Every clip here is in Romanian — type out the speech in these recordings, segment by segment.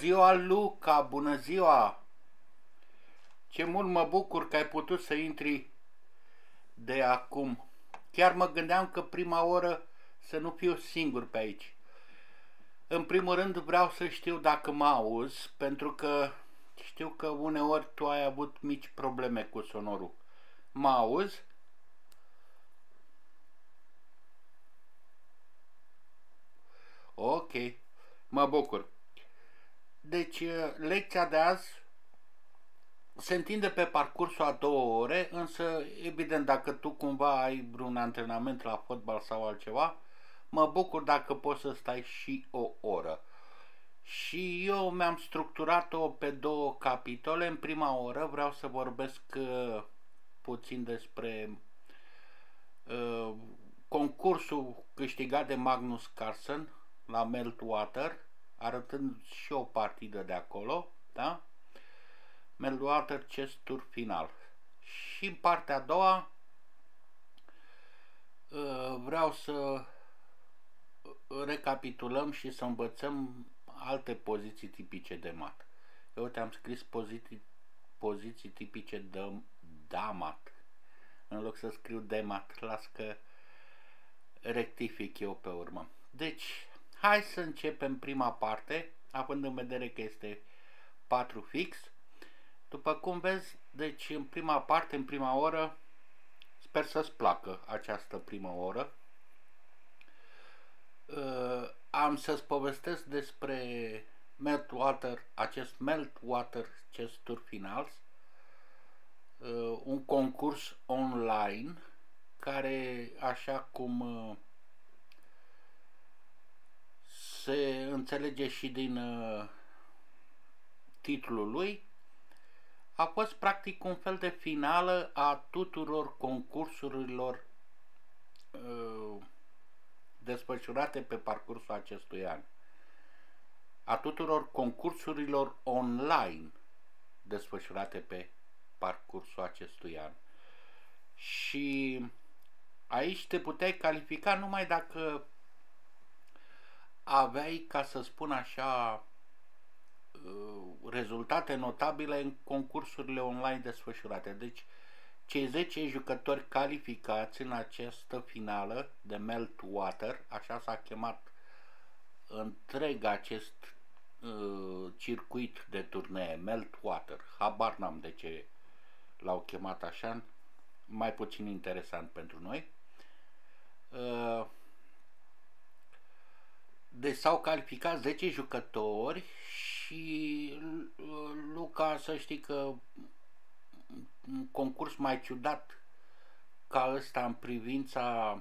ziua, Luca! Bună ziua! Ce mult mă bucur că ai putut să intri de acum. Chiar mă gândeam că prima oră să nu fiu singur pe aici. În primul rând vreau să știu dacă mă auzi, pentru că știu că uneori tu ai avut mici probleme cu sonorul. Mă auzi? Ok, mă bucur. Deci, lecția de azi se întinde pe parcursul a 2 ore, însă, evident, dacă tu cumva ai vreun antrenament la fotbal sau altceva, mă bucur dacă poți să stai și o oră. Și eu mi-am structurat-o pe 2 capitole. În prima oră vreau să vorbesc puțin despre concursul câștigat de Magnus Carlsen la Meltwater, arătând și o partidă de acolo, da? Meltwater Chess Tour final. Și în partea a doua vreau să recapitulăm și să învățăm alte poziții tipice de mat. Eu te-am scris poziții tipice de damat. În loc să scriu de mat, las că rectific eu pe urmă. Deci, hai să începem prima parte, având în vedere că este 4 fix. După cum vezi, deci în prima parte, în prima oră, sper să-ți placă această primă oră. Am să-ți povestesc despre acest Meltwater Chess Tour Finals, un concurs online care, așa cum se înțelege și din titlul lui, a fost practic un fel de finală a tuturor concursurilor desfășurate pe parcursul acestui an, a tuturor concursurilor online desfășurate pe parcursul acestui an. Și aici te puteai califica numai dacă aveai, ca să spun așa, rezultate notabile în concursurile online desfășurate. Deci cei 10 jucători calificați în această finală de Meltwater, așa s-a chemat întreg acest circuit de turnee, Meltwater, habar n-am de ce l-au chemat așa, mai puțin interesant pentru noi. Deci s-au calificat 10 jucători și Luca, să știi că un concurs mai ciudat ca ăsta în privința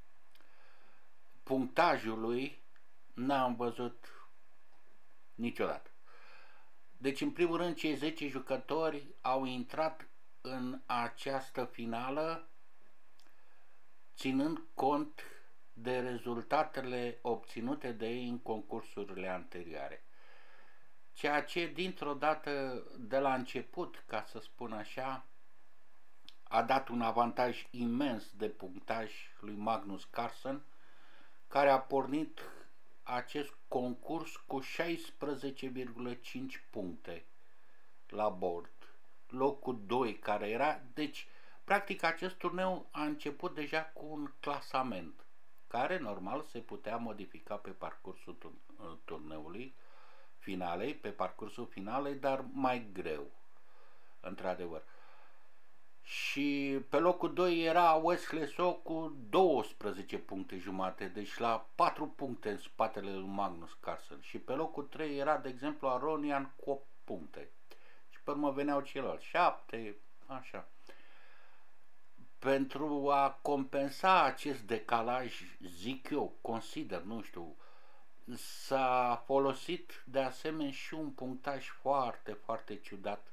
punctajului n-am văzut niciodată. Deci, în primul rând, cei 10 jucători au intrat în această finală ținând cont de rezultatele obținute de ei în concursurile anterioare. Ceea ce, dintr-o dată, de la început, ca să spun așa, a dat un avantaj imens de punctaj lui Magnus Carlsen, care a pornit acest concurs cu 16,5 puncte la bord, locul 2 care era. Deci, practic, acest turneu a început deja cu un clasament, care normal se putea modifica pe parcursul turneului finalei, pe parcursul finalei, dar mai greu, într-adevăr. Și pe locul 2 era Wesley So cu 12 puncte jumate, deci la 4 puncte în spatele lui Magnus Carlsen. Și pe locul 3 era, de exemplu, Aronian cu 8 puncte. Și pe urmă veneau ceilalți 7, așa. Pentru a compensa acest decalaj, zic eu, consider, nu știu, s-a folosit de asemenea și un punctaj foarte, foarte ciudat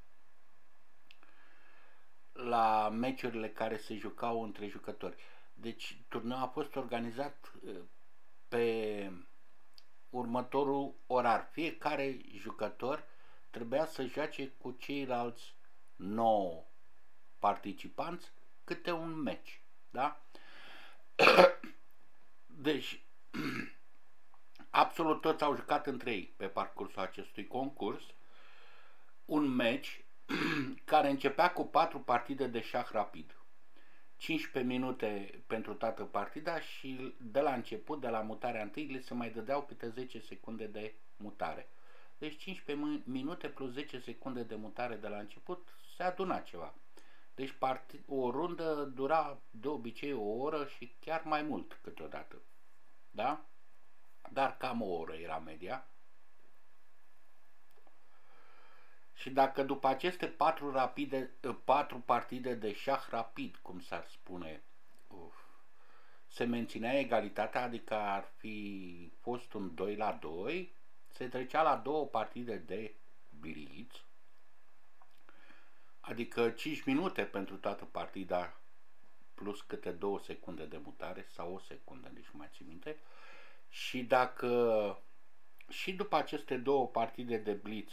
la meciurile care se jucau între jucători. Deci turneul a fost organizat pe următorul orar. Fiecare jucător trebuia să joace cu ceilalți 9 participanți câte un meci, da? Deci absolut toți au jucat între ei pe parcursul acestui concurs un meci care începea cu 4 partide de șah rapid. 15 minute pentru toată partida și de la început, de la mutarea întâi, le se mai dădeau câte 10 secunde de mutare. Deci 15 minute plus 10 secunde de mutare de la început, se aduna ceva. Deci o rundă dura de obicei o oră și chiar mai mult câteodată. Da? Dar cam o oră era media. Și dacă după aceste 4 partide de șah rapid, cum s-ar spune, se menținea egalitatea, adică ar fi fost un 2-2, se trecea la 2 partide de blitz, adică 5 minute pentru toată partida plus câte 2 secunde de mutare sau o secundă, nici nu mai țin minte. Și dacă și după aceste 2 partide de blitz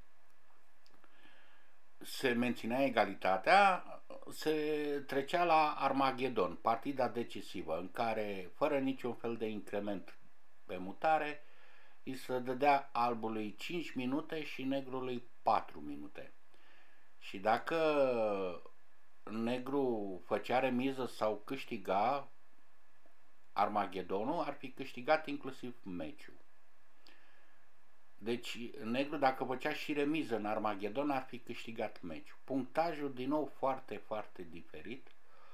se menținea egalitatea, se trecea la Armagedon, partida decisivă, în care, fără niciun fel de increment pe mutare, îi se dădea albului 5 minute și negrului 4 minute. Și dacă negru făcea remiză sau câștiga Armagedonul, ar fi câștigat inclusiv meciul. Deci negru, dacă făcea și remiză în Armagedon, ar fi câștigat meciul. Punctajul din nou foarte, foarte diferit.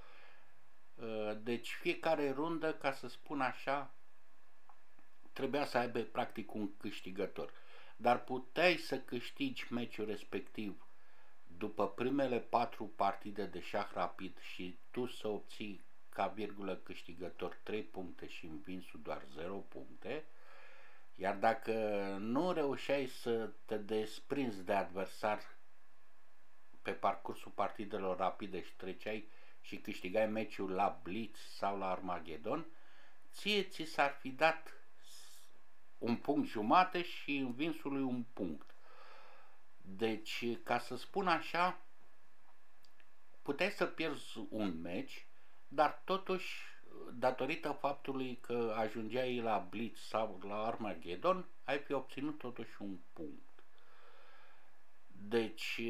Deci fiecare rundă, ca să spun așa, trebuia să aibă practic un câștigător. Dar puteai să câștigi meciul respectiv după primele 4 partide de șah rapid și tu să obții ca virgulă câștigător 3 puncte și învinsul doar 0 puncte. Iar dacă nu reușeai să te desprinzi de adversar pe parcursul partidelor rapide și treceai și câștigai meciul la blitz sau la Armagedon, ți s-ar fi dat un punct jumate și învinsului un punct. Deci, ca să spun așa, puteai să pierzi un meci, dar totuși, datorită faptului că ajungeai la blitz sau la Armagedon, ai fi obținut totuși un punct. Deci,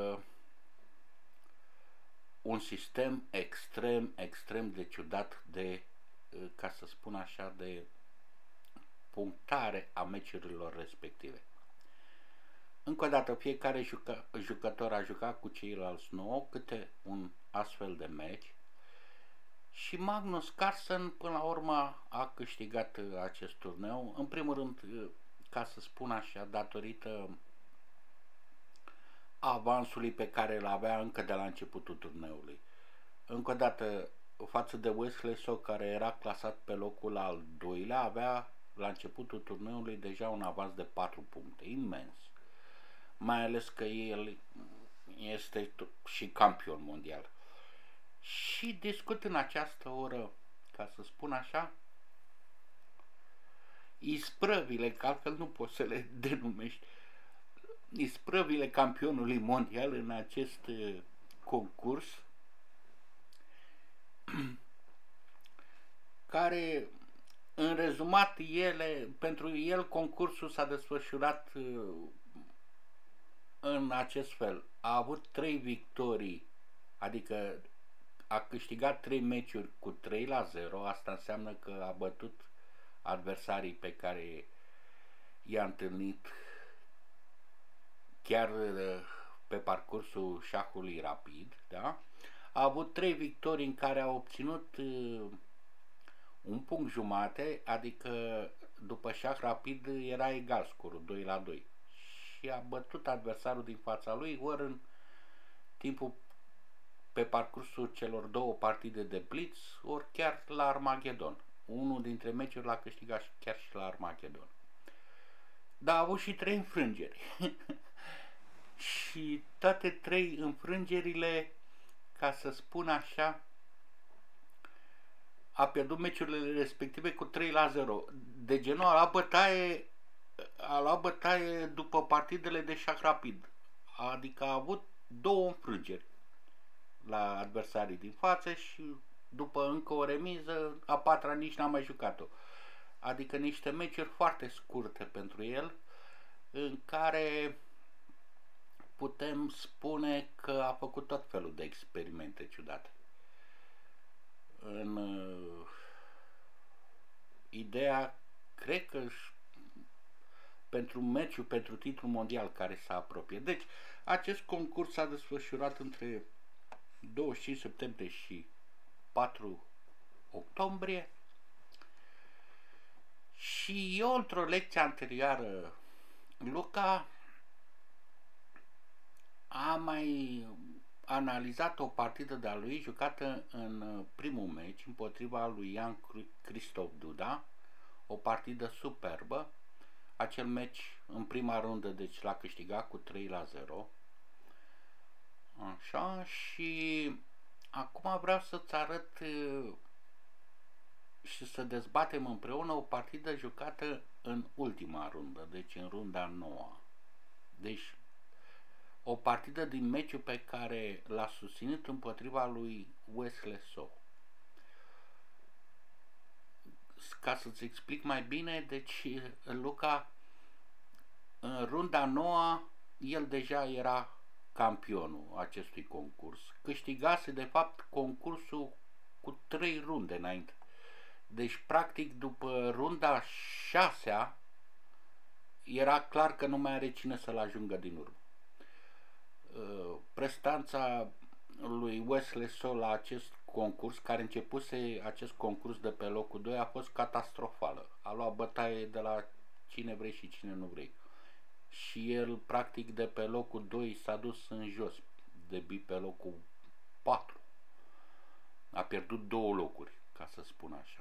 un sistem extrem, extrem de ciudat de, ca să spun așa, de punctare a meciurilor respective. Încă o dată, fiecare jucător a jucat cu ceilalți 9 câte un astfel de meci și Magnus Carlsen până la urmă a câștigat acest turneu, în primul rând, ca să spun așa, datorită avansului pe care îl avea încă de la începutul turneului. Încă o dată, față de Wesley So, care era clasat pe locul al 2-lea, avea la începutul turneului deja un avans de 4 puncte, imens. Mai ales că el este și campion mondial. Și discut în această oră, ca să spun așa, isprăvile, că altfel nu poți să le denumești, isprăvile campionului mondial în acest concurs, care, în rezumat, pentru el concursul s-a desfășurat în acest fel. A avut 3 victorii, adică a câștigat 3 meciuri cu 3-0, asta înseamnă că a bătut adversarii pe care i-a întâlnit chiar pe parcursul șahului rapid, da? A avut 3 victorii în care a obținut un punct jumate, adică după șah rapid era egal scorul 2-2 și a bătut adversarul din fața lui ori în timpul pe parcursul celor 2 partide de blitz, ori chiar la Armagedon. Unul dintre meciuri l-a câștigat chiar și la Armagedon. Dar a avut și 3 înfrângeri. Și toate 3 înfrângerile, ca să spun așa, a pierdut meciurile respective cu 3-0. De genul a luat bătaie după partidele de șah rapid. Adică a avut 2 înfrângeri la adversarii din față și după încă o remiză, a 4-a nici n-a mai jucat-o. adică niște meciuri foarte scurte pentru el, în care putem spune că a făcut tot felul de experimente ciudate. În ideea, cred că pentru meciul, pentru titlul mondial care s-a apropiat. Deci, acest concurs s-a desfășurat între 25 septembrie și 4 octombrie și eu, într-o lecție anterioară, Luca a mai analizat o partidă de-a lui jucată în primul meci împotriva lui Ian Cristof Duda, o partidă superbă. Acel meci în prima rundă, deci l-a câștigat cu 3-0. Așa, și acum vreau să-ți arăt și să dezbatem împreună o partidă jucată în ultima rundă, deci în runda 9. Deci o partidă din meciul pe care l-a susținut împotriva lui Wesley So. Ca să-ți explic mai bine, deci Luca în runda 9 el deja era campionul acestui concurs. Câștigase de fapt concursul cu 3 runde înainte. Deci practic după runda 6 era clar că nu mai are cine să-l ajungă din urmă. Prestanța lui Wesley So la acest concurs, care începuse acest concurs de pe locul 2, a fost catastrofală. A luat bătaie de la cine vrei și cine nu vrei. Și el practic de pe locul 2 s-a dus în jos, de pe locul 4. A pierdut 2 locuri, ca să spun așa.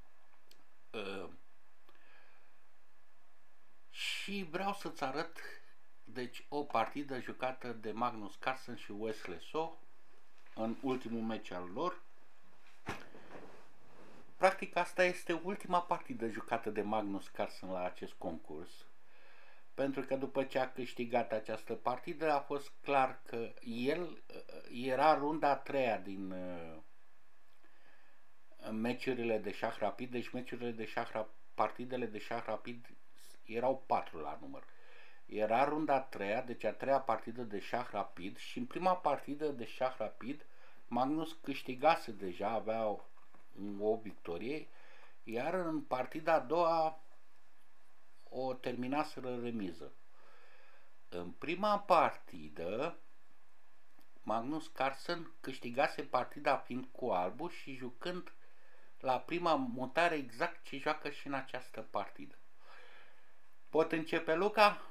Și vreau să-ți arăt deci o partidă jucată de Magnus Carlsen și Wesley So în ultimul meci al lor. Practic asta este ultima partidă jucată de Magnus Carlsen la acest concurs, pentru că după ce a câștigat această partidă a fost clar că el era runda a 3-a din meciurile de șah rapid. Deci meciurile de șah, partidele de șah rapid erau 4 la număr. Era runda a 3-a, deci a 3-a partidă de șah rapid, și în prima partidă de șah rapid Magnus câștigase deja, avea o victorie, iar în partida a doua o terminaseră remiză. În prima partidă Magnus Carlsen câștigase partida fiind cu albul și jucând la prima mutare exact ce joacă și în această partidă. Pot începe, Luca?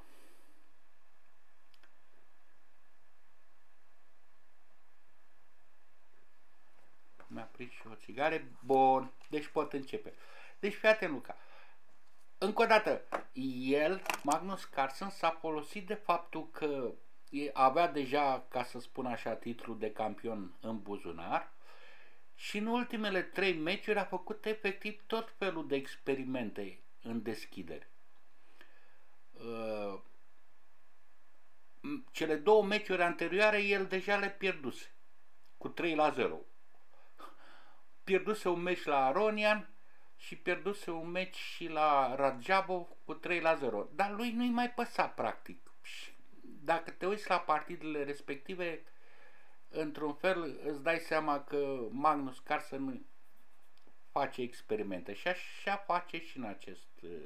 Mi-a prins și o țigare. Bun, deci pot începe. Deci fii atent, Luca. Încă o dată, el, Magnus Carlsen, s-a folosit de faptul că avea deja, ca să spun așa, titlul de campion în buzunar și în ultimele 3 meciuri a făcut efectiv tot felul de experimente în deschidere. Cele 2 meciuri anterioare el deja le pierduse cu 3-0. Pierduse un meci la Aronian și pierduse un meci și la Radjabov cu 3-0. Dar lui nu-i mai păsa practic. Și dacă te uiți la partidele respective, într-un fel îți dai seama că Magnus Carlsen face experimente și așa face și în acest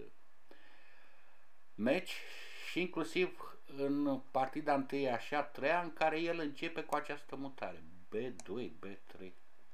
meci, și inclusiv în partida întâi așa 3, în care el începe cu această mutare B2, B3.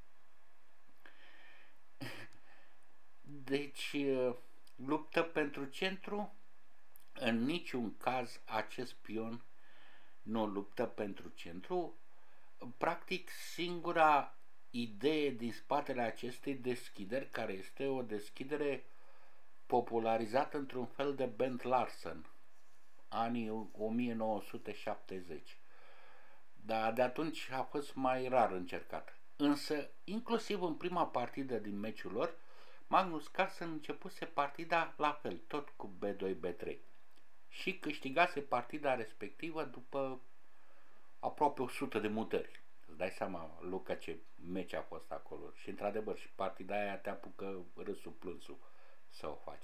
Deci luptă pentru centru, în niciun caz acest pion nu luptă pentru centru. Practic singura idee din spatele acestei deschideri, care este o deschidere popularizată într-un fel de Bent Larsen, anii 1970, dar de atunci a fost mai rar încercat. Însă, inclusiv în prima partidă din meciul lor, Magnus Carlsen începuse partida la fel, tot cu B2, B3, și câștigase partida respectivă după aproape 100 de mutări. Îți dai seama, Luca, ce meci a fost acolo. Și într-adevăr, și partida aia te apucă râsul plânsul. să o faci.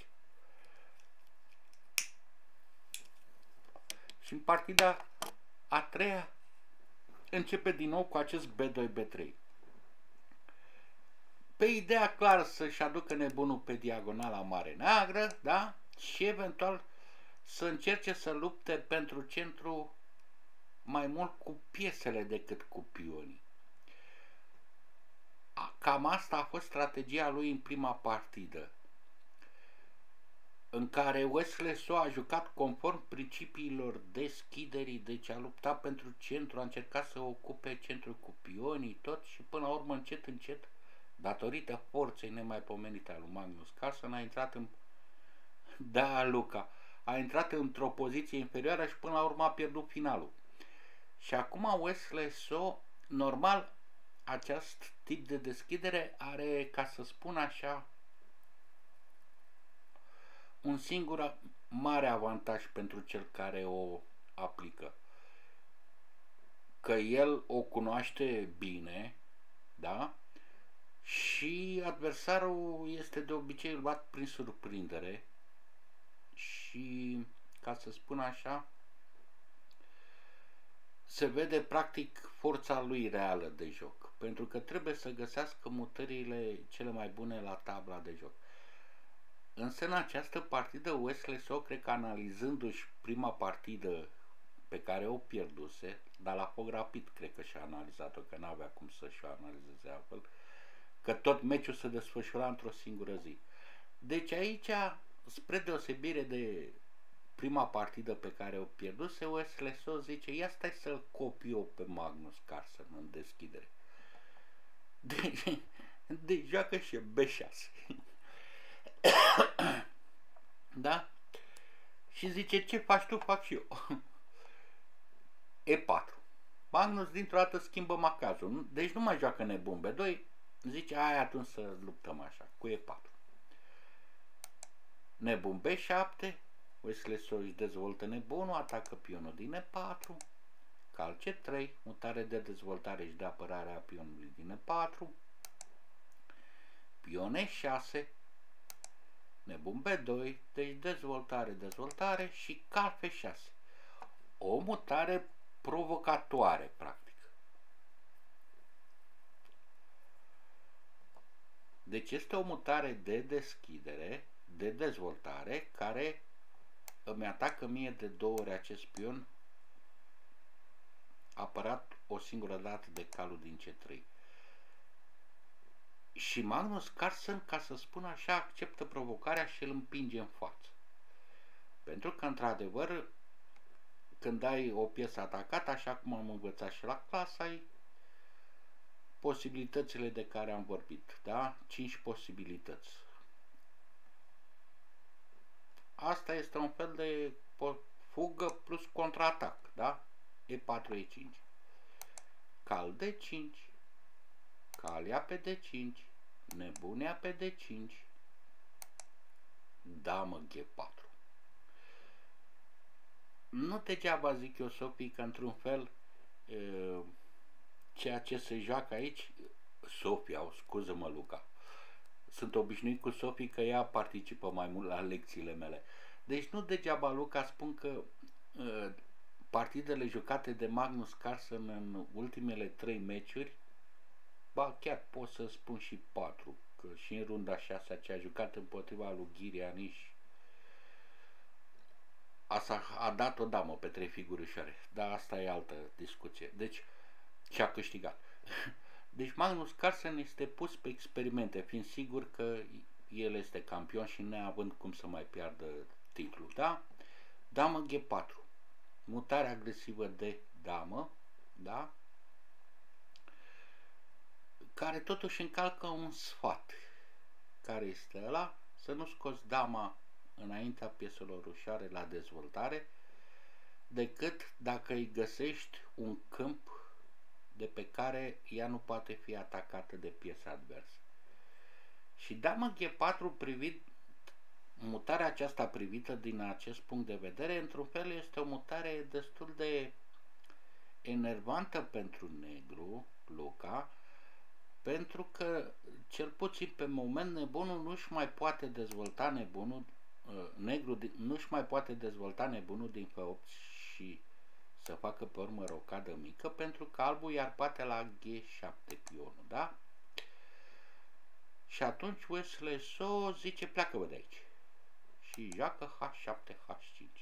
Și în partida a treia începe din nou cu acest B2-B3. Pe ideea clară să-și aducă nebunul pe diagonala mare neagră, da? Și eventual să încerce să lupte pentru centru mai mult cu piesele decât cu pionii. Cam asta a fost strategia lui în prima partidă, în care Wesley So a jucat conform principiilor deschiderii, deci a luptat pentru centru, a încercat să ocupe centrul cu pionii, tot, și până la urmă, încet, încet, datorită forței nemaipomenite a lui Magnus Carlsen, a intrat în... Da, Luca, a intrat într-o poziție inferioară și până la urmă a pierdut finalul. Și acum Wesley So, normal, acest tip de deschidere are, ca să spun așa, un singur mare avantaj pentru cel care o aplică. Că el o cunoaște bine, da? Și adversarul este de obicei luat prin surprindere și, ca să spun așa, se vede practic forța lui reală de joc, pentru că trebuie să găsească mutările cele mai bune la tabla de joc. Însă în această partidă Wesley So, cred că analizându-și prima partidă pe care o pierduse, dar la foc rapid cred că și-a analizat-o, că n-avea cum să-și o analizeze altfel, că tot meciul se desfășura într-o singură zi. Deci aici, spre deosebire de prima partidă pe care o pierduse, Wesley So zice, ia stai să-l copii eu pe Magnus Carlsen în deschidere. Deci joacă și B6. Da? Și zice, ce faci tu, fac și eu. E4. Magnus dintr-o dată schimbă macazul. Deci nu mai joacă nebun B2. Zice, hai atunci să luptăm așa, cu E4. Nebun B7. Wesley So își dezvoltă nebunul, atacă pionul din E4. Cal C3. Mutare de dezvoltare și de apărare a pionului din E4. Pion E6. Nebun B2, deci dezvoltare și cal F6. O mutare provocatoare, practic. Deci este o mutare de deschidere, de dezvoltare, care îmi atacă mie de două ori acest pion, apărat o singură dată de calul din C3. Și Magnus Carlsen, ca să spun așa, acceptă provocarea și îl împinge în față. Pentru că, într-adevăr, când ai o piesă atacată, așa cum am învățat și la clasă, ai posibilitățile de care am vorbit, da? 5 posibilități. Asta este un fel de fugă plus contraatac, da? E4, E5. Cal D5. Calia pe D5, nebunea pe D5, damă G4. Nu degeaba zic eu, Sofie, că într-un fel ceea ce se joacă aici, Sofia, scuză-mă, Luca, sunt obișnuit cu Sofie că ea participă mai mult la lecțiile mele. Deci nu degeaba, Luca, spun că partidele jucate de Magnus Carlsen în ultimele 3 meciuri, ba chiar pot să spun și 4, că și în runda 6 ce a jucat împotriva lui Ghirianiș a dat o damă pe 3 figuri ușoare, dar asta e altă discuție. Deci, și a câștigat. Deci Magnus Carlsen este pus pe experimente, fiind sigur că el este campion și neavând cum să mai piardă titlul, da? Damă G4, mutare agresivă de damă, da? Care totuși încalcă un sfat. Care este ăla? Să nu scoți dama înaintea pieselor ușoare la dezvoltare, decât dacă îi găsești un câmp de pe care ea nu poate fi atacată de piesa adversă. Și dama G4 privind, mutarea aceasta privită din acest punct de vedere, într-un fel este o mutare destul de enervantă pentru negru, Luca, Pentru că, cel puțin pe moment, nebunul nu-și mai poate dezvolta nebunul, negru nu-și mai poate dezvolta nebunul din F8 și să facă pe urmă rocadă mică, pentru că albul i-ar bate la G7 pionul, da? Și atunci Wesley So zice, pleacă-vă de aici. Și joacă H7, H5.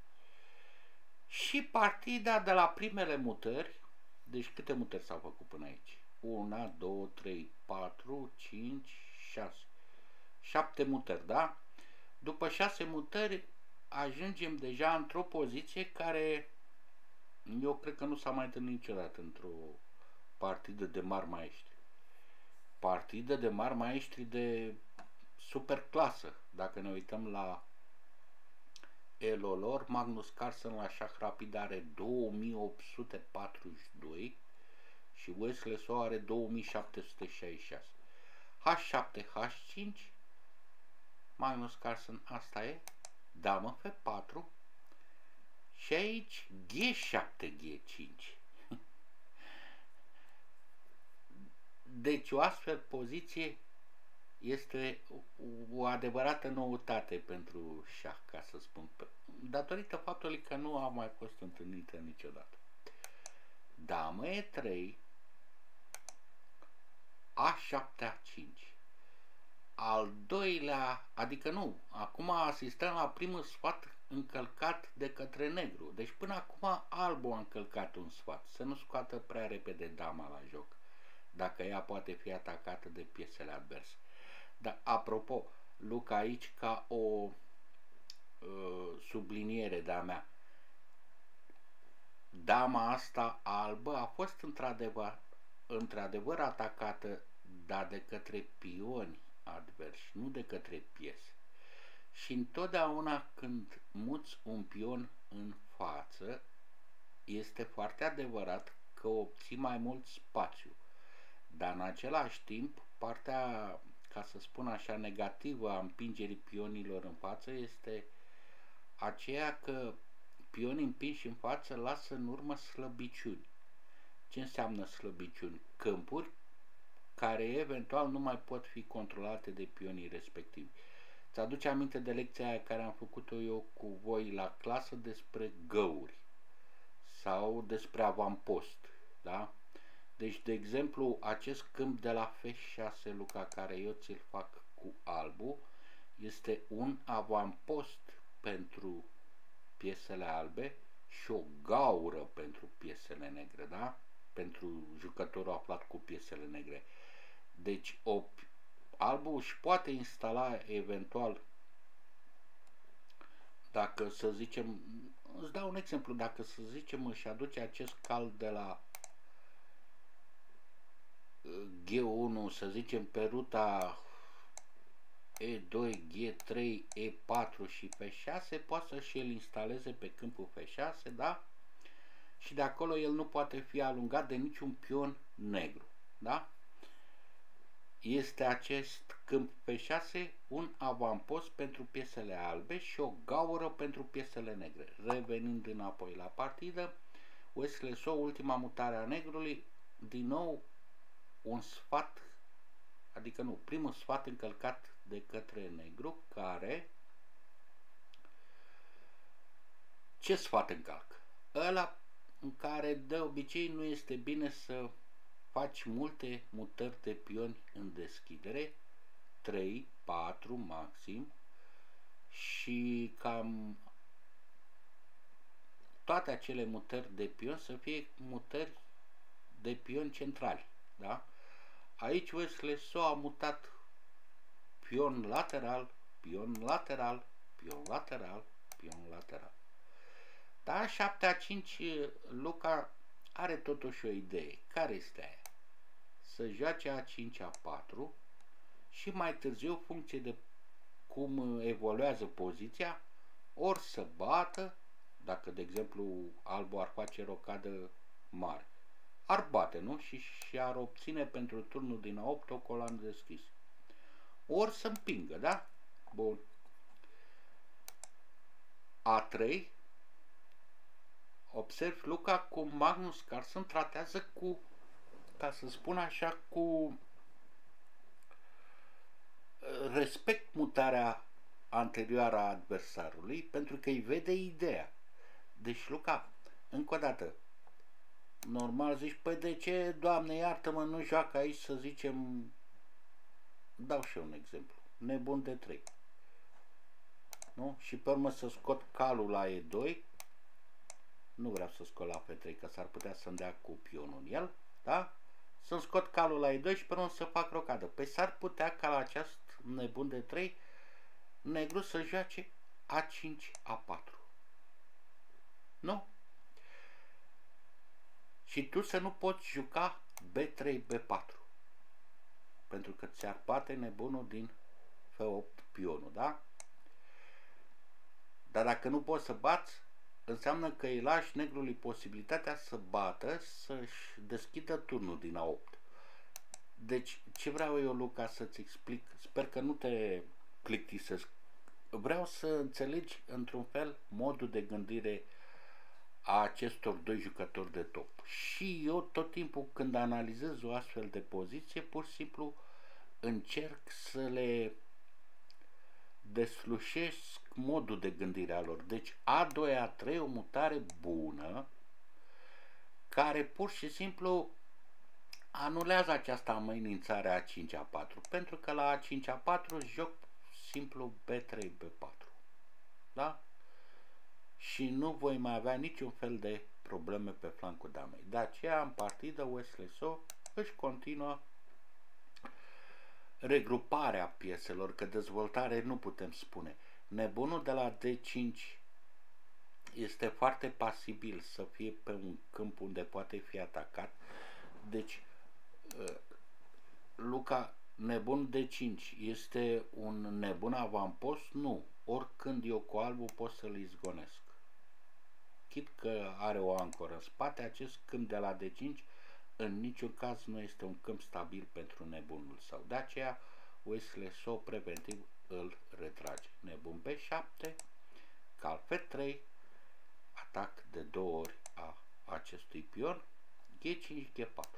Și partida de la primele mutări, deci câte mutări s-au făcut până aici? 1, 2, 3, 4, 5, 6. 7 mutări, da? După 6 mutări ajungem deja într-o poziție care eu cred că nu s-a mai întâlnit niciodată într-o partidă de mari maestri. Partidă de mari maestri de super clasă. Dacă ne uităm la elo lor, Magnus Carlsen la șah rapid are 2842 și Wesley So are 2766. H7, H5, Magnus Carlsen, asta e, damă F4 și aici G7, G5. Deci o astfel poziție este o adevărată noutate pentru șah, ca să spun, datorită faptului că nu a mai fost întâlnită niciodată. Damă E3, A7, A5. Al doilea, adică nu, acum asistăm la primul sfat încălcat de către negru. Deci până acum albul a încălcat un sfat, să nu scoată prea repede dama la joc, dacă ea poate fi atacată de piesele adverse. Dar apropo, Luca, aici ca o subliniere de-a mea, dama asta albă a fost într-adevăr atacată, dar de către pioni adversi, nu de către piese. Și întotdeauna când muți un pion în față, este foarte adevărat că obții mai mult spațiu, dar în același timp partea, ca să spun așa, negativă a împingerii pionilor în față este aceea că pionii împinși în față lasă în urmă slăbiciuni. Ce înseamnă slăbiciuni? Câmpuri care eventual nu mai pot fi controlate de pionii respectivi. Ți-aduce aminte de lecția aia care am făcut-o eu cu voi la clasă despre găuri sau despre avampost, da? Deci, de exemplu, acest câmp de la F6, Luca, care eu ți-l fac cu albul, este un avampost pentru piesele albe și o gaură pentru piesele negre, da? Pentru jucătorul aflat cu piesele negre. Deci, albul își poate instala eventual, dacă să zicem, îți dau un exemplu, dacă să zicem își aduce acest cal de la G1, să zicem pe ruta E2, G3, E4 și F6, poate să-și el instaleze pe câmpul F6, da? Și de acolo el nu poate fi alungat de niciun pion negru, da? Este acest câmp P6 un avampost pentru piesele albe și o gaură pentru piesele negre. Revenind înapoi la partidă, Wesley So, ultima mutare a negrului, din nou un sfat, adică nu, primul sfat încălcat de către negru, care, ce sfat încalcă? Ăla în care de obicei nu este bine să faci multe mutări de pioni în deschidere, 3, 4 maxim, și cam toate acele mutări de pion să fie mutări de pioni centrali, da? Aici Wesley So a mutat pion lateral, pion lateral, pion lateral, pion lateral. Da, 7-5, Luca are totuși o idee. Care este aia? Să joace A5, A4 și mai târziu, funcție de cum evoluează poziția, ori să bată, dacă de exemplu albul ar face rocadă mare, ar bate, nu? Și ar obține pentru turnul din A8 o coloană deschisă. Ori să împingă, da? Bun. A3. Observ, Luca, cum Magnus Carlsen tratează cu, ca să spun așa, cu respect mutarea anterioară a adversarului pentru că îi vede ideea. Deci, Luca, încă o dată, normal zici, păi de ce, Doamne iartă-mă, nu joacă aici, să zicem, dau și eu un exemplu, nebun de 3. Nu? Și pe urmă să scot calul la E2, nu vreau să scot la F3, că s-ar putea să-mi dea cu pionul în el, da? Să-mi scot calul la E2 și pe urmă să fac rocadă. Păi s-ar putea ca la acest nebun de 3, negru să joace A5, A4. Nu? Și tu să nu poți juca B3, B4. Pentru că ți-ar bate nebunul din F8 pionul, da? Dar dacă nu poți să bați, înseamnă că îi lași negrului posibilitatea să bată, să-și deschidă turnul din A8. Deci, ce vreau eu, Luca, să-ți explic, sper că nu te plictisesc, vreau să înțelegi într-un fel modul de gândire a acestor doi jucători de top. Și eu tot timpul când analizez o astfel de poziție, pur și simplu încerc să le deslușesc modul de gândire a lor. Deci A2, A3, o mutare bună, care pur și simplu anulează această amenințare A5, A4, pentru că la A5, A4 joc simplu B3, B4. Da? Și nu voi mai avea niciun fel de probleme pe flancul damei. De aceea, în partidă, Wesley So își continuă regruparea pieselor, că dezvoltare nu putem spune. Nebunul de la D5 este foarte pasibil să fie pe un câmp unde poate fi atacat. Deci, Luca, nebun D5 este un nebun avampost? Nu. Oricând eu cu albul pot să-l izgonesc. Chit că are o ancoră în spate, acest câmp de la D5 în niciun caz nu este un câmp stabil pentru nebunul său. De aceea Wesley So preventiv îl retrage. Nebun B7, cal F3, atac de 2 ori a acestui pion, G5, G4.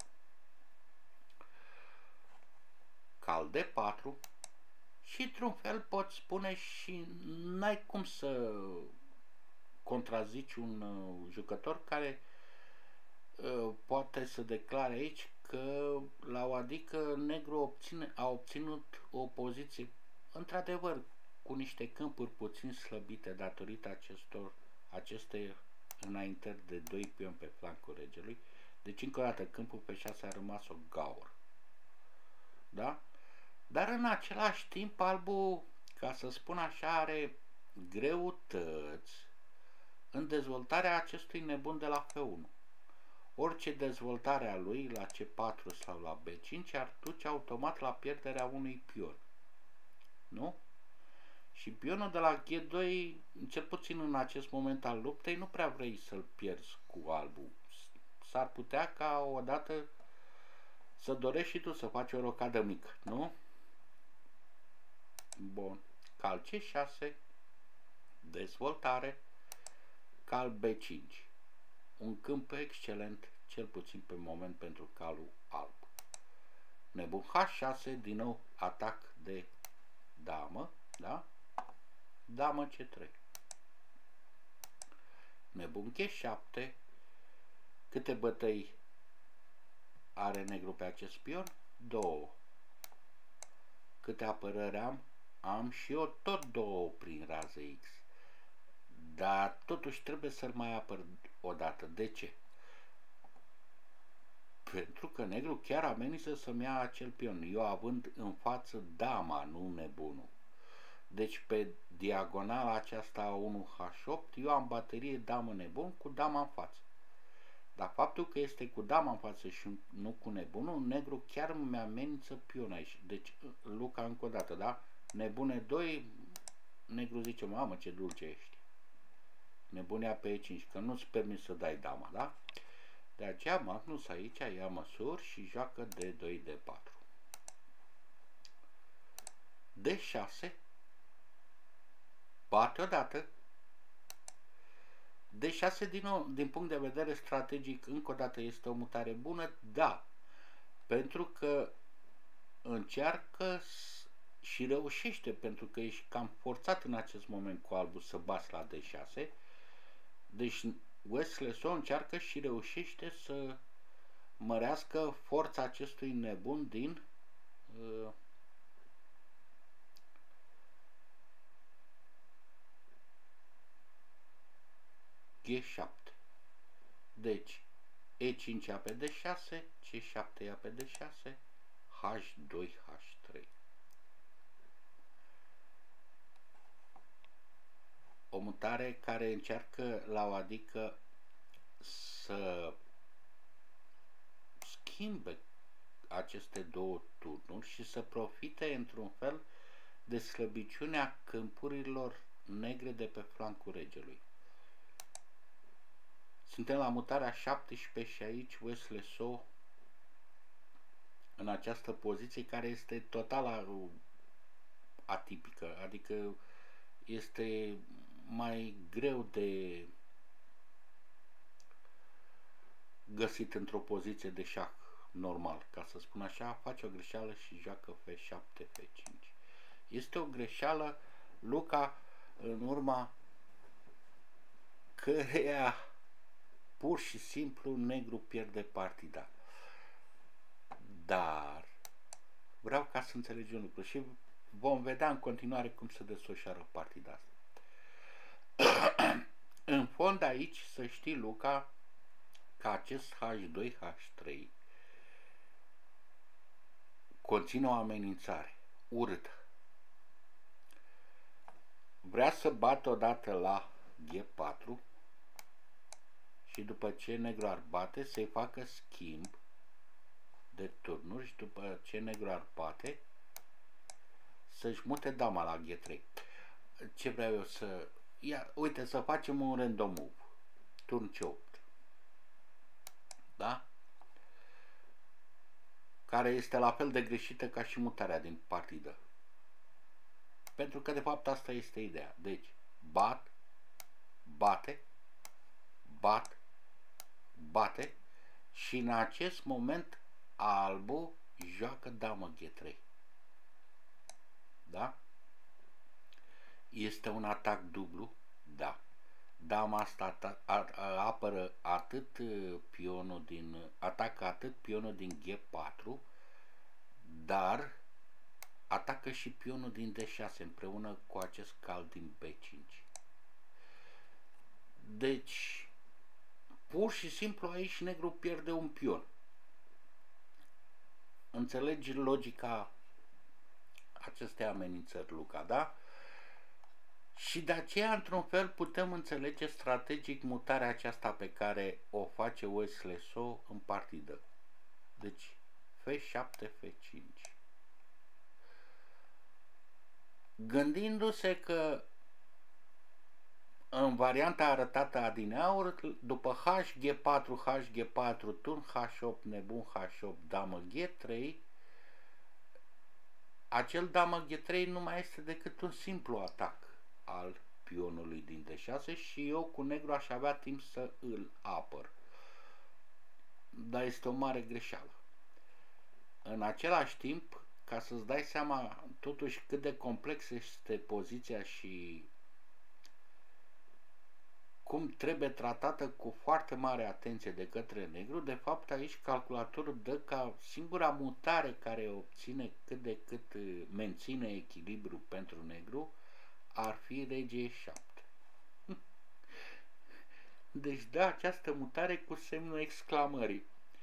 Cal D4 și într-un fel pot spune și n-ai cum să contrazici un jucător care poate să declare aici că la o adică negru a obținut o poziție într-adevăr cu niște câmpuri puțin slăbite datorită acestei înaintări de 2 pioni pe flancul regelui. Deci încă o dată câmpul pe 6 a rămas o gaură. Da? Dar în același timp albul, ca să spun așa, are greutăți în dezvoltarea acestui nebun de la F1. Orice dezvoltare a lui la C4 sau la B5 ar duce automat la pierderea unui pion. Nu? Și pionul de la G2, cel puțin în acest moment al luptei, nu prea vrei să-l pierzi cu albul. S-ar putea ca odată să dorești și tu să faci o rocadă mică, nu? Bun. Cal C6, dezvoltare, cal B5. Un câmp excelent, cel puțin pe moment, pentru calul alb. Nebun H6, din nou atac de damă, da? Damă C3. Nebun G7. Câte bătăi are negru pe acest pion? 2. Câte apărări am? Am și eu tot 2 prin rază X. Dar totuși trebuie să-l mai apăr o dată. De ce? Pentru că negru chiar amenință să-mi ia acel pion, eu având în față dama, nu nebunul. Deci pe diagonala aceasta 1H8 eu am baterie damă nebun cu dama în față. Dar faptul că este cu dama în față și nu cu nebunul, negru chiar mi amenință pion aici. Deci, Luca, încă o dată, da? Nebune 2, negru zice, mamă, ce dulce ești. Nebunea pe E5, că nu-ți permis să dai dama, da? De aceea Magnus aici ia măsuri și joacă D2, D4. D6, bate odată. D6 din nou, din punct de vedere strategic, încă o dată este o mutare bună, da, pentru că încearcă și reușește, pentru că ești cam forțat în acest moment cu albul să bați la D6. Deci Wesley So încearcă și reușește să mărească forța acestui nebun din G7. Deci E5 ia pe D6, C7 ia pe D6, H2, H3. O mutare care încearcă la o adică să schimbe aceste două turnuri și să profite într-un fel de slăbiciunea câmpurilor negre de pe flancul regelui. Suntem la mutarea 17 și aici Wesley So în această poziție care este total atipică, adică este mai greu de găsit într-o poziție de șah normal, ca să spun așa. Face o greșeală și joacă F7, F5. Este o greșeală, Luca, în urma căreia pur și simplu negru pierde partida. Dar vreau ca să înțelegi un lucru și vom vedea în continuare cum se desfășoară partida asta. În fond aici, să știi, Luca, că acest H2, H3 conține o amenințare urâtă. Vrea să bată odată la G4 și după ce negru ar bate să-i facă schimb de turnuri și după ce negru ar bate să-și mute dama la G3. Ce vreau eu să... uite, să facem un random move. Turn C8. Da? Care este la fel de greșită ca și mutarea din partidă. Pentru că de fapt asta este ideea. Deci, bat, bate, bat, bate și în acest moment albul joacă damă G3. Da? Este un atac dublu? Da. Dama asta apără atât pionul din... atacă atât pionul din G4, dar atacă și pionul din D6 împreună cu acest cal din B5. Deci, pur și simplu aici negru pierde un pion. Înțelegi logica acestei amenințări, Luca, da? Și de aceea, într-un fel, putem înțelege strategic mutarea aceasta pe care o face Wesley So în partidă. Deci, F7, F5. Gândindu-se că în varianta arătată adineauri, după HG4, HG4, turn H8, nebun H8, damă G3, acel damă G3 nu mai este decât un simplu atac al pionului din D6 și eu cu negru aș avea timp să îl apăr. Dar este o mare greșeală. În același timp, ca să-ți dai seama totuși cât de complex este poziția și cum trebuie tratată cu foarte mare atenție de către negru, de fapt aici calculatorul dă ca singura mutare care obține cât de cât menține echilibru pentru negru ar fi rege 7. Deci da, această mutare cu semnul exclamării.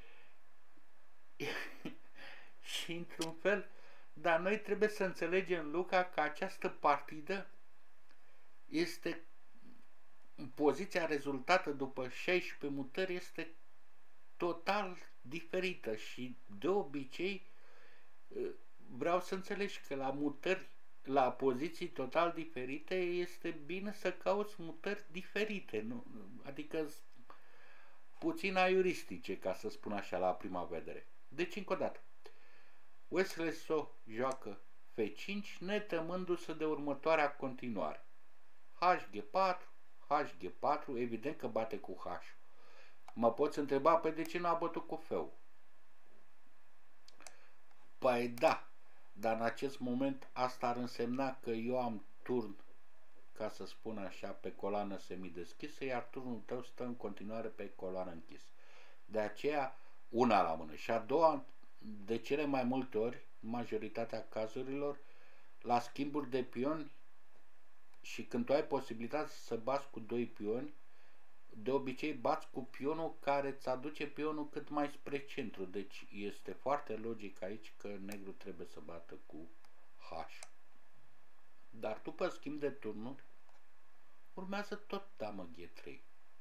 Și într-un fel, dar noi trebuie să înțelegem, Luca, că această partidă este poziția rezultată după 16 mutări este total diferită și de obicei vreau să înțelegi că la mutări, la poziții total diferite este bine să cauți mutări diferite, nu? Adică puțin aiuristice, ca să spun așa la prima vedere. Deci încă o dată, Wesley So joacă F5 netemându-se de următoarea continuare. HG4, HG4, evident că bate cu H. Mă poți întreba, pe de ce nu a bătut cu F-ul? Păi da, Dar în acest moment asta ar însemna că eu am turn, ca să spun așa, pe coloană semideschisă, iar turnul tău stă în continuare pe coloană închisă. De aceea, una la mână. Și a doua, de cele mai multe ori, majoritatea cazurilor, la schimburi de pioni și când tu ai posibilitatea să bați cu doi pioni, de obicei bați cu pionul care îți aduce pionul cât mai spre centru. Deci este foarte logic aici că negru trebuie să bată cu H. Dar după schimb de turnuri, urmează tot damă G3.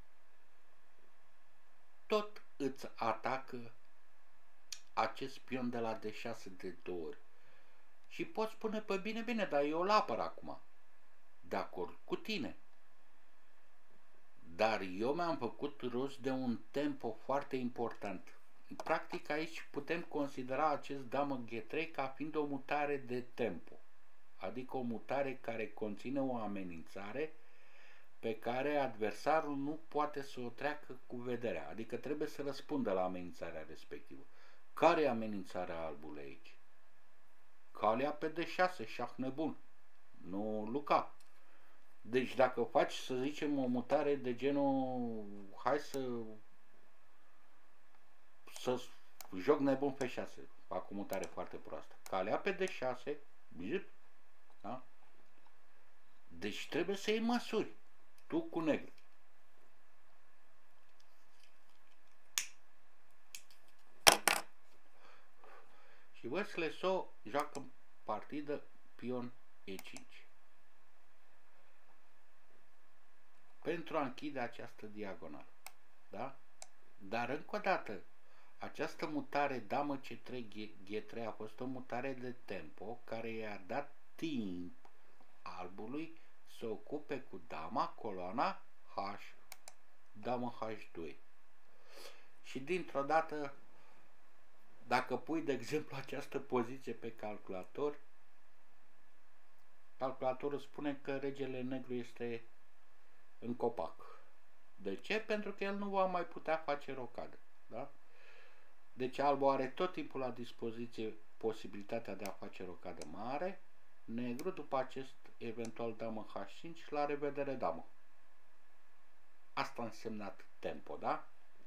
Tot îți atacă acest pion de la D6 de 2 ori. Și poți spune, pe bine, dar eu îl apăr acum. De acord cu tine. Dar eu mi-am făcut rost de un tempo foarte important. Practic aici putem considera acest damă G3 ca fiind o mutare de tempo. Adică o mutare care conține o amenințare pe care adversarul nu poate să o treacă cu vederea. Adică trebuie să răspundă la amenințarea respectivă. Care e amenințarea albului aici? Calea pe D6, șah nebun. Nu Luca. Deci dacă faci, să zicem, o mutare de genul, hai să joc nebun F6, fac o mutare foarte proastă. Calea pe D6, da? Deci trebuie să iei măsuri. Tu cu negru. Și Wesley joacă în partidă pion E5. Pentru a închide această diagonală. Da? Dar încă o dată, această mutare damă C3 G3 a fost o mutare de tempo care i-a dat timp albului să ocupe cu dama coloana H, damă H2. Și dintr-o dată, dacă pui de exemplu această poziție pe calculator, calculatorul spune că regele negru este în copac. De ce? Pentru că el nu va mai putea face rocadă. Da? Deci albul are tot timpul la dispoziție posibilitatea de a face rocadă mare. Negru, după acest eventual damă H5, la revedere damă. Asta a însemnat tempo, da?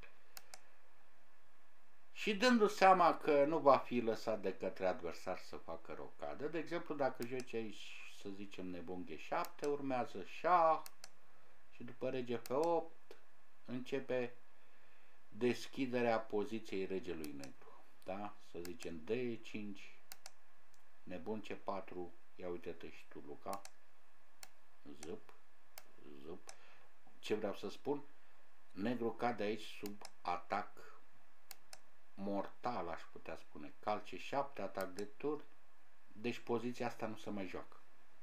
Și dându-se seama că nu va fi lăsat de către adversar să facă rocadă, de exemplu, dacă joci aici, să zicem, nebun G7, urmează șah și după rege F8 începe deschiderea poziției regelui negru. Da? Să zicem D5, nebun C4, ia uite-te și tu, Luca. Zâp, zâp. Ce vreau să spun? Negru cade aici sub atac mortal, aș putea spune. Cal C7, atac de turn. Deci poziția asta nu se mai joacă.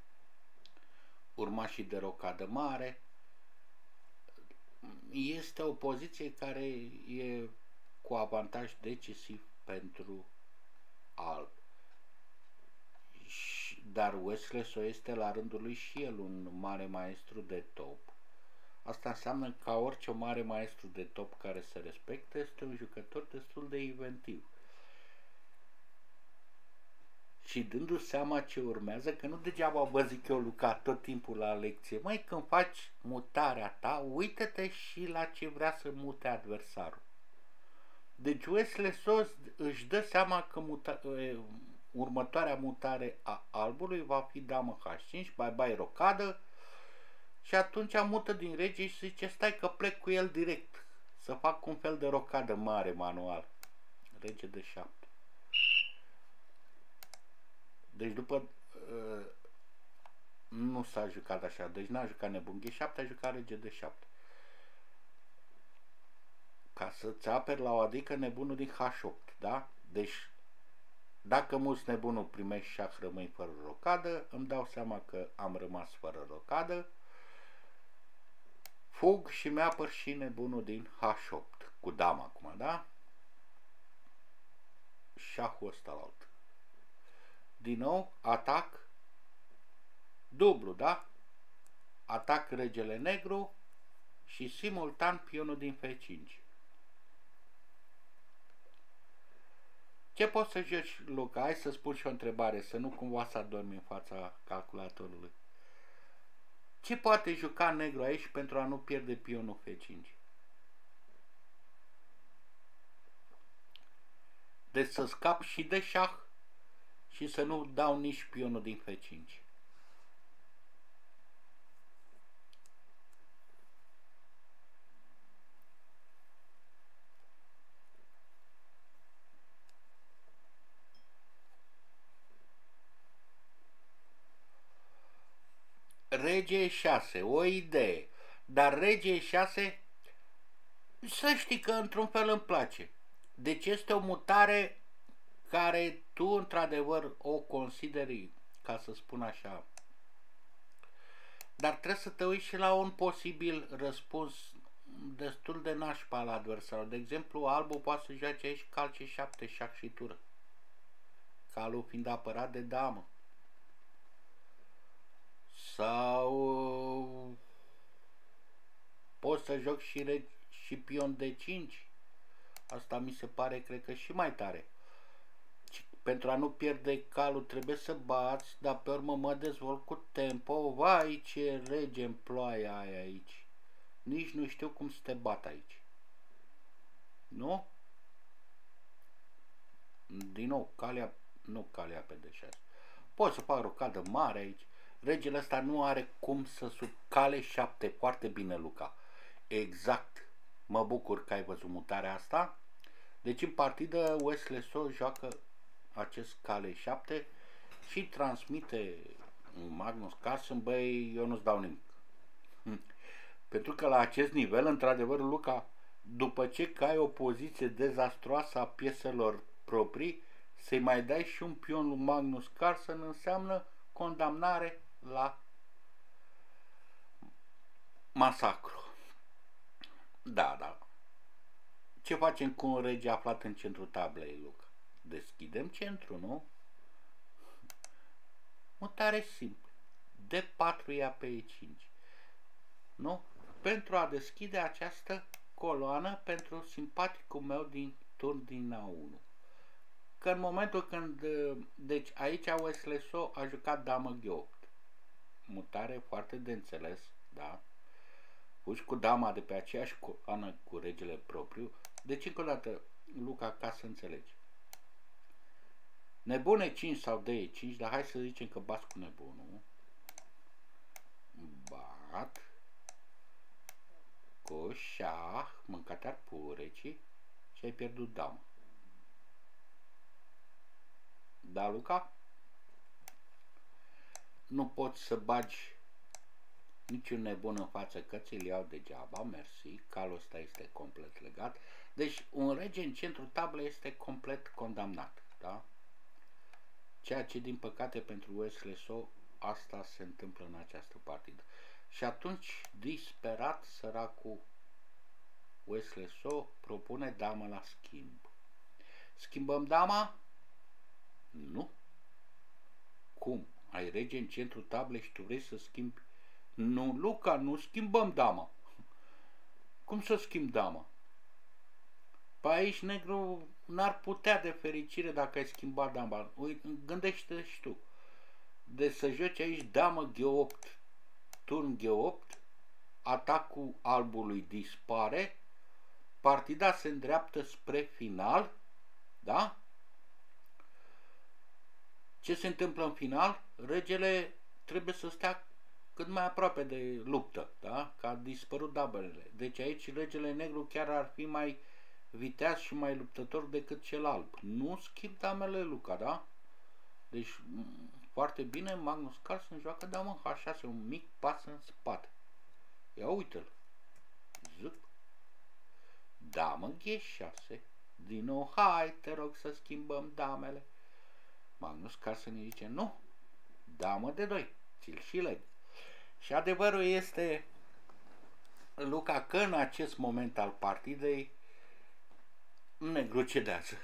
Urma și de rocadă mare. Este o poziție care e cu avantaj decisiv pentru alb. Dar Wesley este la rândul lui și el un mare maestru de top. Asta înseamnă că orice mare maestru de top care se respectă este un jucător destul de inventiv. Și dându-și seama ce urmează, că nu degeaba vă zic eu, Luca, tot timpul la lecție, măi, când faci mutarea ta, uită-te și la ce vrea să mute adversarul. Deci Wesley își dă seama că următoarea mutare a albului va fi damă H5, bye-bye rocadă, și atunci mută din rege și zice, stai că plec cu el direct, să fac un fel de rocadă mare manual. Rege de 7. Deci după nu s-a jucat așa, deci n-a jucat nebun G7, a jucat rege de 7. Ca să-ți aperi la o adică nebunul din H8, da? Deci dacă muți nebunul, primești șah, rămâi fără rocadă, îmi dau seama că am rămas fără rocadă, fug și mi-apăr și nebunul din H8, cu dama acum, da? Șahul ăsta la alt. Din nou, atac dublu, da? Atac regele negru și simultan pionul din F5. Ce poți să joci, Luca? Hai să spun și o întrebare, să nu cumva să adormi în fața calculatorului. Ce poate juca negru aici pentru a nu pierde pionul F5? Deci să scap și de șah și să nu dau nici pionul din F5. Rege E6, o idee. Dar rege E6, să știi că într-un fel îmi place. Deci este o mutare care tu într-adevăr o consideri, ca să spun așa. Dar trebuie să te uiți și la un posibil răspuns destul de nașpa la adversarul. De exemplu, albul poate să joace aici cal C7, șah și tură. Calul fiind apărat de damă. Sau pot să joc și pion D5. Asta mi se pare, cred că și mai tare. Pentru a nu pierde calul trebuie să bați, dar pe urmă mă dezvolt cu tempo. Vai, ce rege în ploaia aia aici. Nici nu știu cum să te bat aici. Nu? Din nou, nu calea pe D6. Pot să fac rocadă mare aici. Regele ăsta nu are cum să sub cale 7. Foarte bine, Luca. Exact. Mă bucur că ai văzut mutarea asta. Deci în partidă Wesley So joacă acest cale 7 și transmite Magnus Carlsen, băi, eu nu-ți dau nimic. Pentru că la acest nivel, într-adevăr, Luca, după ce cai o poziție dezastroasă a pieselor proprii, să-i mai dai și un pion lui Magnus Carlsen înseamnă condamnare la masacru. Da. Ce facem cu un rege aflat în centrul tablei, Luca? Deschidem centru, nu? Mutare simplă. D4 ia pe E5. Nu? Pentru a deschide această coloană pentru simpaticul meu din turn din A1. Că în momentul când... Deci aici Wesley So a jucat damă G8. Mutare foarte de înțeles, da? Fugi cu dama de pe aceeași coloană cu regele propriu. Deci încă o dată, Luca, ca să înțelegi. Nebune 5 sau D5, dar hai să zicem că bați cu nebunul. Bat. Cu șah, mâncat ar purecii și ai pierdut dama. Da, Luca? Nu poți să bagi niciun nebun în față că ți-l iau degeaba, mersi, calul ăsta este complet legat. Deci un rege în centrul tablei este complet condamnat, da? Ceea ce din păcate pentru Wesley So asta se întâmplă în această partidă. Și atunci, disperat, săracul Wesley So propune damă la schimb. Schimbăm dama? Nu. Cum? Ai rege în centrul tablei și tu vrei să schimbi? Nu, Luca, nu schimbăm dama. Cum să schimb dama? Păi aici negru n-ar putea de fericire dacă ai schimbat dama. Gândește-te și tu. Deci să joci aici damă G8, turn G8, atacul albului dispare, partida se îndreaptă spre final, da? Ce se întâmplă în final? Regele trebuie să stea cât mai aproape de luptă, da? Că a dispărut dabelele. Deci aici regele negru chiar ar fi mai viteaz și mai luptător decât cel alb. Nu schimb damele, Luca, da? Deci foarte bine, Magnus Carlsen joacă damă H6, un mic pas în spate. Ia uite-l. Zup. Damă G6. Din nou, hai, te rog să schimbăm damele. Magnus Carlsen îi zice, nu, damă de 2, ți-l și leg. Și adevărul este, Luca, că în acest moment al partidei negru cedează.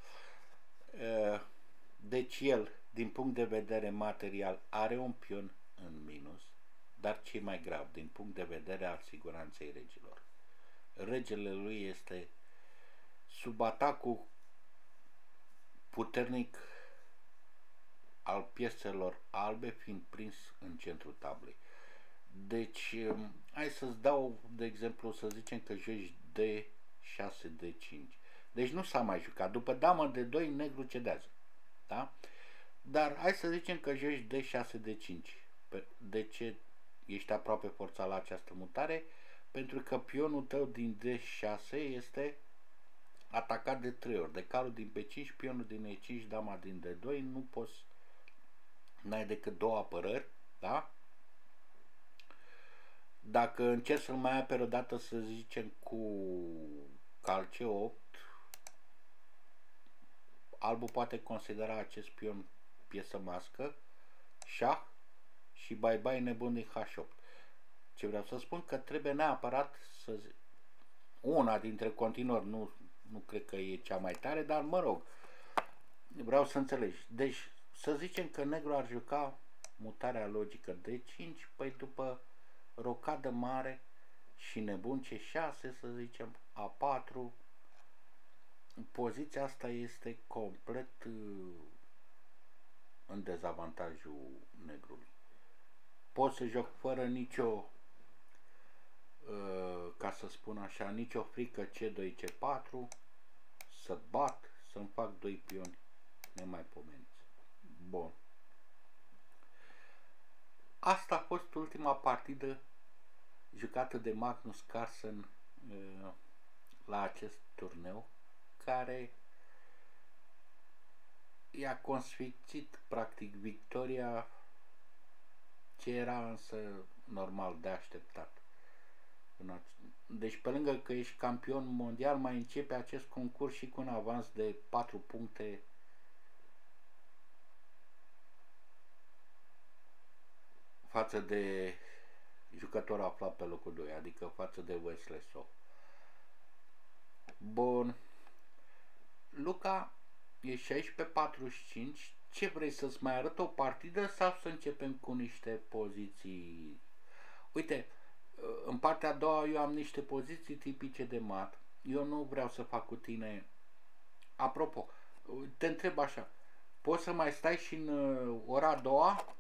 Deci el, din punct de vedere material, are un pion în minus, dar ce mai grav, din punct de vedere al siguranței regilor. Regele lui este sub atacul puternic al pieselor albe fiind prins în centrul tablei. Deci, hai să-ți dau, de exemplu, să zicem că joci D6, D5. Deci nu s-a mai jucat. După damă de 2, negru cedează. Da? Dar hai să zicem că joci D6, D5. De ce ești aproape forțat la această mutare? Pentru că pionul tău din D6 este atacat de 3 ori. De calul din B5, pionul din E5, dama din D2. Nu poți, n-ai decât 2 apărări. Da? Dacă încerci să-l mai aperi odată, să zicem, cu cal C8, albul poate considera acest pion piesă mască, șah și bye-bye nebun din H8. Ce vreau să spun că trebuie neapărat să una dintre continuări, nu cred că e cea mai tare, dar mă rog, vreau să înțelegi. Deci, să zicem că negru ar juca mutarea logică D5, păi după rocadă mare și nebun C6, să zicem A4, poziția asta este complet în dezavantajul negrului. Pot să joc fără nicio, ca să spun așa, nicio frică C2, C4, să bat, să-mi fac 2 pioni nemaipomeniți. Bun. Asta a fost ultima partidă jucată de Magnus Carlsen la acest turneu, care i-a consfințit practic victoria, ce era însă normal de așteptat. Deci pe lângă că ești campion mondial, mai începe acest concurs și cu un avans de 4 puncte față de jucătorul aflat pe locul 2, adică față de Wesley So. Bun. Luca, e 16:45. Ce vrei, să-ți mai arăt o partidă sau să începem cu niște poziții? Uite, în partea a doua eu am niște poziții tipice de mat. Eu nu vreau să fac cu tine. Apropo, te întreb așa, poți să mai stai și în ora a doua?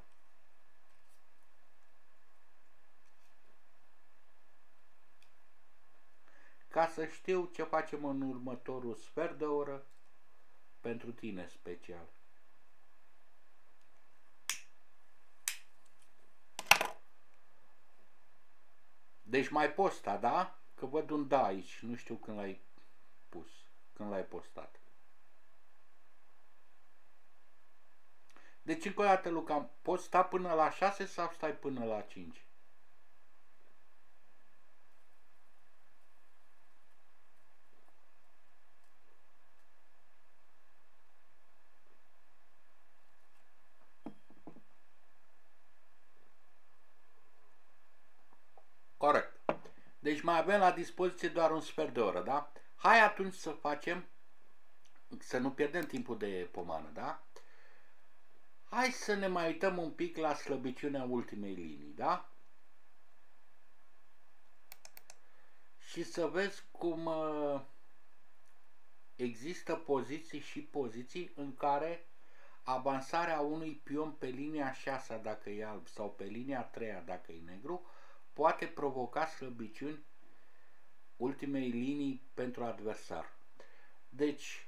Ca să știu ce facem în următorul sfert de oră, pentru tine special. Deci mai poți sta, da? Că văd un da aici, nu știu când l-ai pus, când l-ai postat. Deci încă o dată, Luca, poți sta până la 6 sau stai până la 5? Corect. Deci mai avem la dispoziție doar un sfert de oră, da? Hai atunci să facem, să nu pierdem timpul de pomană, da? Hai să ne mai uităm un pic la slăbiciunea ultimei linii, da? Și să vezi cum există poziții și poziții în care avansarea unui pion pe linia 6 dacă e alb sau pe linia 3 dacă e negru poate provoca slăbiciuni ultimei linii pentru adversar. Deci,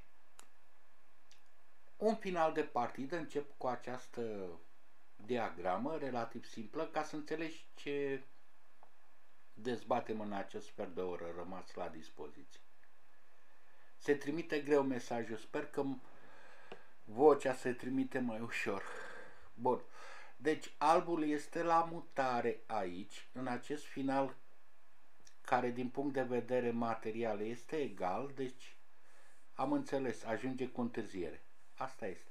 un final de partidă încep cu această diagramă relativ simplă ca să înțelegi ce dezbatem în acest sfert de oră rămas la dispoziție. Se trimite greu mesajul, sper că vocea se trimite mai ușor. Bun. Deci albul este la mutare aici, în acest final care din punct de vedere material este egal, deci am înțeles, ajunge cu întârziere. Asta este.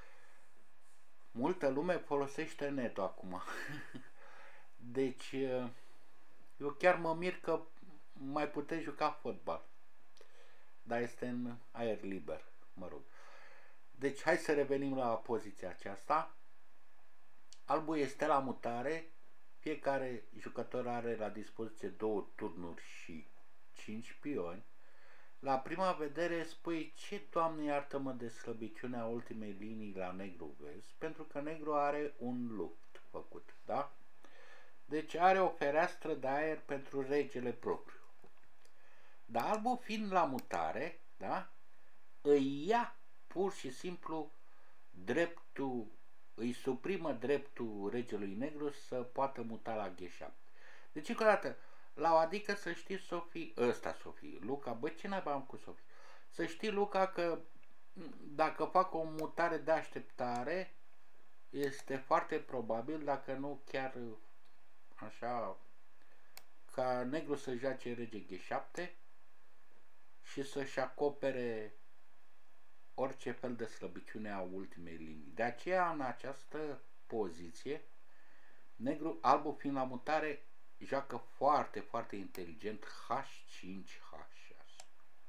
Multă lume folosește netul acum. Deci eu chiar mă mir că mai puteți juca fotbal. Dar este în aer liber, mă rog. Deci hai să revenim la poziția aceasta. Albul este la mutare. Fiecare jucător are la dispoziție 2 turnuri și 5 pioni. La prima vedere spui ce, Doamne iartă-mă, de slăbiciunea ultimei linii la negru, vezi? Pentru că negru are un lupt făcut, da? Deci are o fereastră de aer pentru regele propriu. Dar albul fiind la mutare, da? Îi ia pur și simplu dreptul, îi suprimă dreptul regelui negru să poată muta la G7. Deci, încă o dată, la o adică să știi, Luca, bă, ce n-ai am cu Sofie? Să știi, Luca, că dacă fac o mutare de așteptare, este foarte probabil, dacă nu chiar așa, ca negru să joace rege G7 și să-și acopere orice fel de slăbiciune a ultimei linii. De aceea, în această poziție, albul fiind la mutare, joacă foarte, foarte inteligent H5, H6.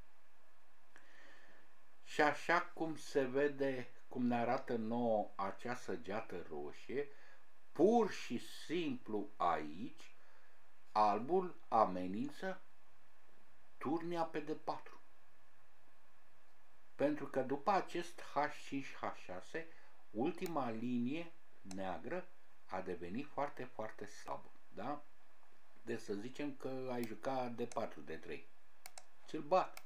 Și așa cum se vede, cum ne arată nouă acea săgeată roșie, pur și simplu aici, albul amenință turnia pe D4. Pentru că după acest H5, H6, ultima linie neagră a devenit foarte, foarte slabă. Da? Deci să zicem că ai jucat D4, D3. Ți-l bat.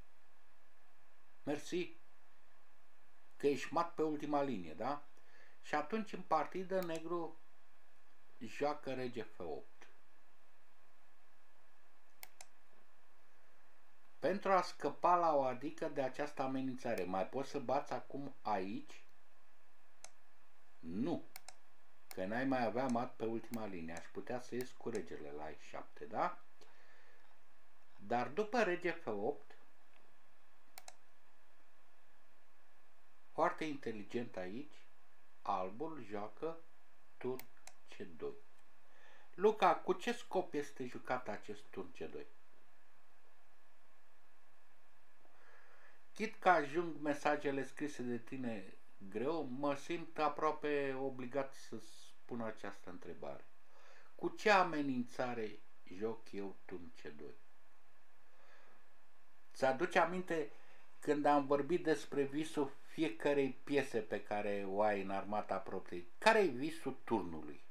Mersi. Că ești mat pe ultima linie, da? Și atunci în partidă negru joacă rege F8. Pentru a scăpa la o adică de această amenințare, mai poți să bați acum aici? Nu. Că n-ai mai avea mat pe ultima linie. Aș putea să ies cu regele la E7, da? Dar după rege F8, foarte inteligent aici, albul joacă turn C2. Luca, cu ce scop este jucat acest turn C2? Chit că ajung mesajele scrise de tine greu, mă simt aproape obligat să spun această întrebare. Cu ce amenințare joc eu turn C2? Ți-aduce aminte când am vorbit despre visul fiecarei piese pe care o ai în armata proprie? Care e visul turnului?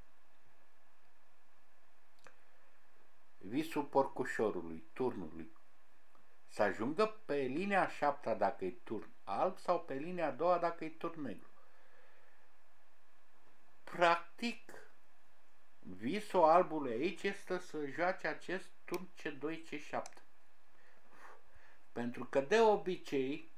Visul porcușorului, turnului. Să ajungă pe linia 7 dacă e turn alb sau pe linia 2 dacă e turn negru. Practic, visul albului aici este să joace acest turn C2, C7. Pentru că de obicei,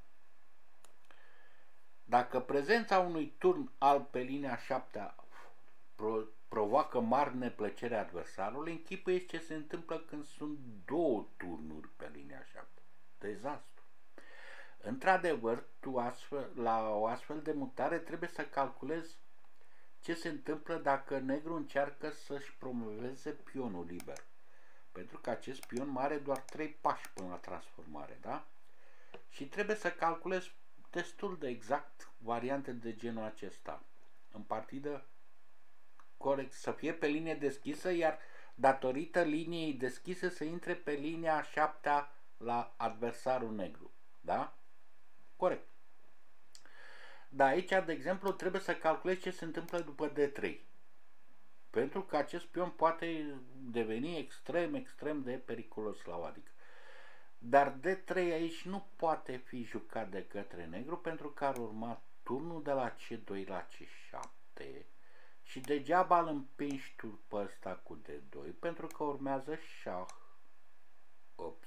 dacă prezența unui turn alb pe linia 7 provoacă mari neplăcere adversarului, închipuieți ce se întâmplă când sunt două turnuri pe linia 7. Dezastru. Într-adevăr, la o astfel de mutare trebuie să calculezi ce se întâmplă dacă negru încearcă să-și promoveze pionul liber. Pentru că acest pion mai are doar 3 pași până la transformare, da? Și trebuie să calculezi destul de exact variante de genul acesta. În partidă, corect, să fie pe linie deschisă, iar datorită liniei deschise să intre pe linia 7 la adversarul negru. Da? Corect. Dar aici, de exemplu, trebuie să calculezi ce se întâmplă după D3. Pentru că acest pion poate deveni extrem, extrem de periculos la o adică. Dar D3 aici nu poate fi jucat de către negru pentru că ar urma turnul de la C2 la C7 și degeaba îl împingi tu pe ăsta cu D2 pentru că urmează șah. Ops.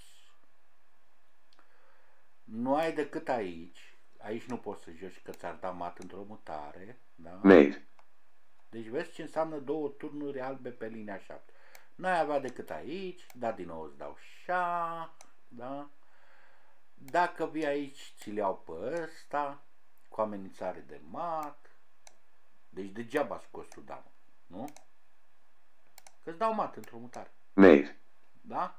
Nu ai decât aici. Aici nu poți să joci că ți-ar da mat într-o mutare. Da? Mate. Deci vezi ce înseamnă două turnuri albe pe linia 7. Nu ai avea decât aici, dar din nou îți dau șah, da? Dacă vii aici, ți-l iau pe ăsta, cu amenințare de mat. Deci degeaba scos tu damă, nu? Că-ți dau mat într-o mutare. Mate. Da?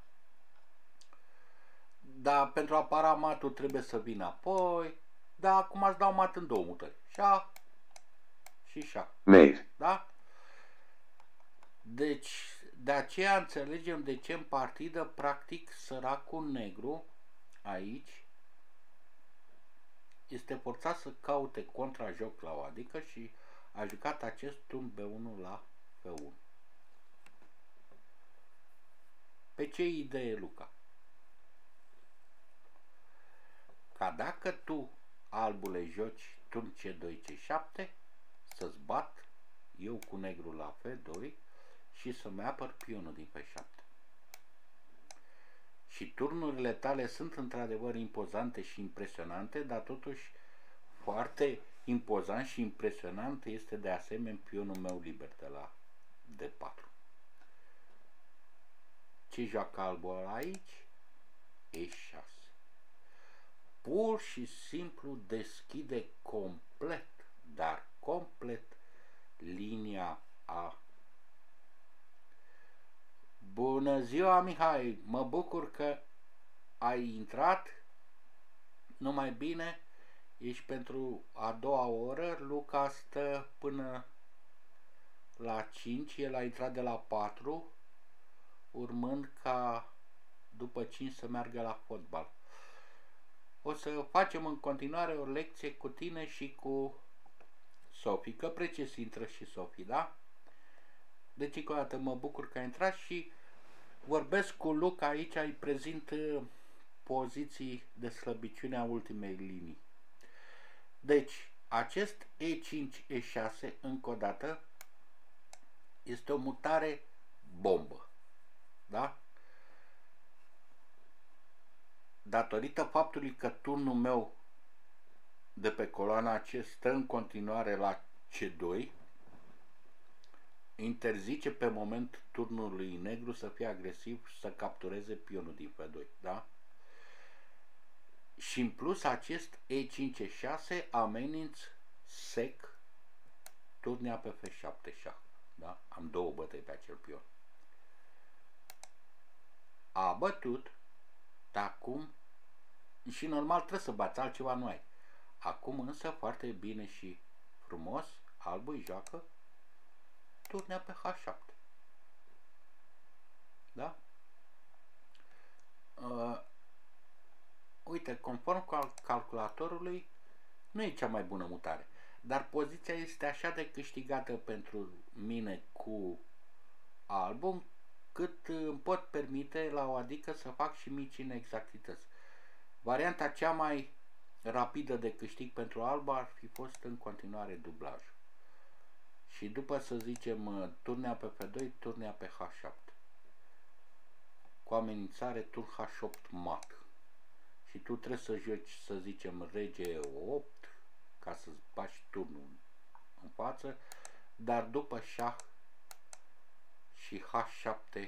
Dar pentru a para matul trebuie să vin apoi. Dar acum îți dau mat în două mutări. Șah și șah. Mate. Da? Deci, de aceea înțelegem de ce în partidă, practic, săracul negru aici este forțat să caute contrajoc la o adică și a jucat acest turn B1 la F1. Pe ce idee, Luca? Ca dacă tu, albule, joci turn C2, C7, să-ți bat eu cu negru la F2 și să-mi apăr pionul din F7. Și turnurile tale sunt într-adevăr impozante și impresionante, dar totuși foarte impozant și impresionant este de asemenea pionul meu liber de la D4. Ce joacă albul aici? E6. Pur și simplu deschide complet, dar complet, linia A. Bună ziua, Mihai! Mă bucur că ai intrat. Numai bine, ești pentru a doua oră. Luca stă până la 5, el a intrat de la 4, urmând ca după 5 să meargă la fotbal. O să facem în continuare o lecție cu tine și cu Sofie, că precis intră și Sofie, da? Deci, încă o dată, mă bucur că ai intrat și vorbesc cu Luca aici, îi prezint poziții de slăbiciune a ultimei linii. Deci, acest E5, E6, încă o dată, este o mutare bombă, da? Datorită faptului că turnul meu de pe coloana C stă în continuare la C2, interzice pe moment turnului negru să fie agresiv și să captureze pionul din F2, da? Și în plus acest E5-E6 ameninț sec turnia pe F7 șah, da? Am două bătăi pe acel pion. A bătut, dar acum și normal trebuie să bați, altceva nu ai. Acum însă foarte bine și frumos, albul îi joacă turnea pe H7. Da? Uite, conform calculatorului, nu e cea mai bună mutare, dar poziția este așa de câștigată pentru mine cu albul, cât îmi pot permite la o adică să fac și mici inexactități. Varianta cea mai rapidă de câștig pentru alb ar fi fost în continuare dublaj. Și după, să zicem, turnea pe F2, turnea pe H7. Cu amenințare turn H8 mat. Și tu trebuie să joci, să zicem, rege 8 ca să-ți bași turnul în față, dar după șah și H7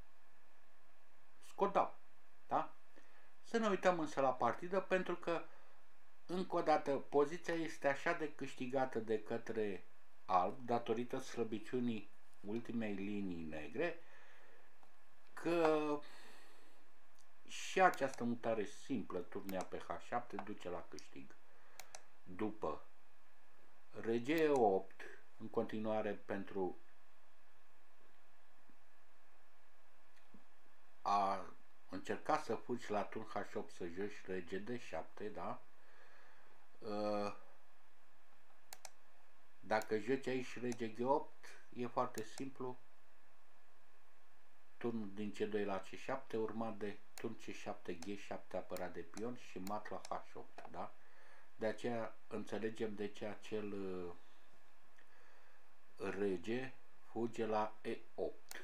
scodau. Da? Să ne uităm însă la partidă, pentru că încă o dată poziția este așa de câștigată de către alb datorită slăbiciunii ultimei linii negre, că și această mutare simplă, turnea pe H7, duce la câștig. După rege 8, în continuare pentru a încerca să fugi la turn H8 să joci rege D7, da? Dacă joci aici rege G8, e foarte simplu. Turn din C2 la C7, urmat de turn C7, G7 apărat de pion și mat la H8, da? De aceea înțelegem de ce acel rege fuge la E8.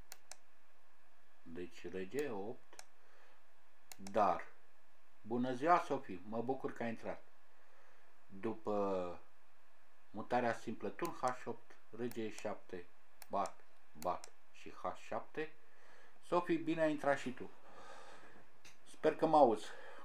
Deci rege E8, dar bună ziua, Sofie, mă bucur că ai intrat. După mutarea simplă turn H8, rege E7, bat, bat și H7. Sofie, bine ai intrat și tu. Sper că mă auzi.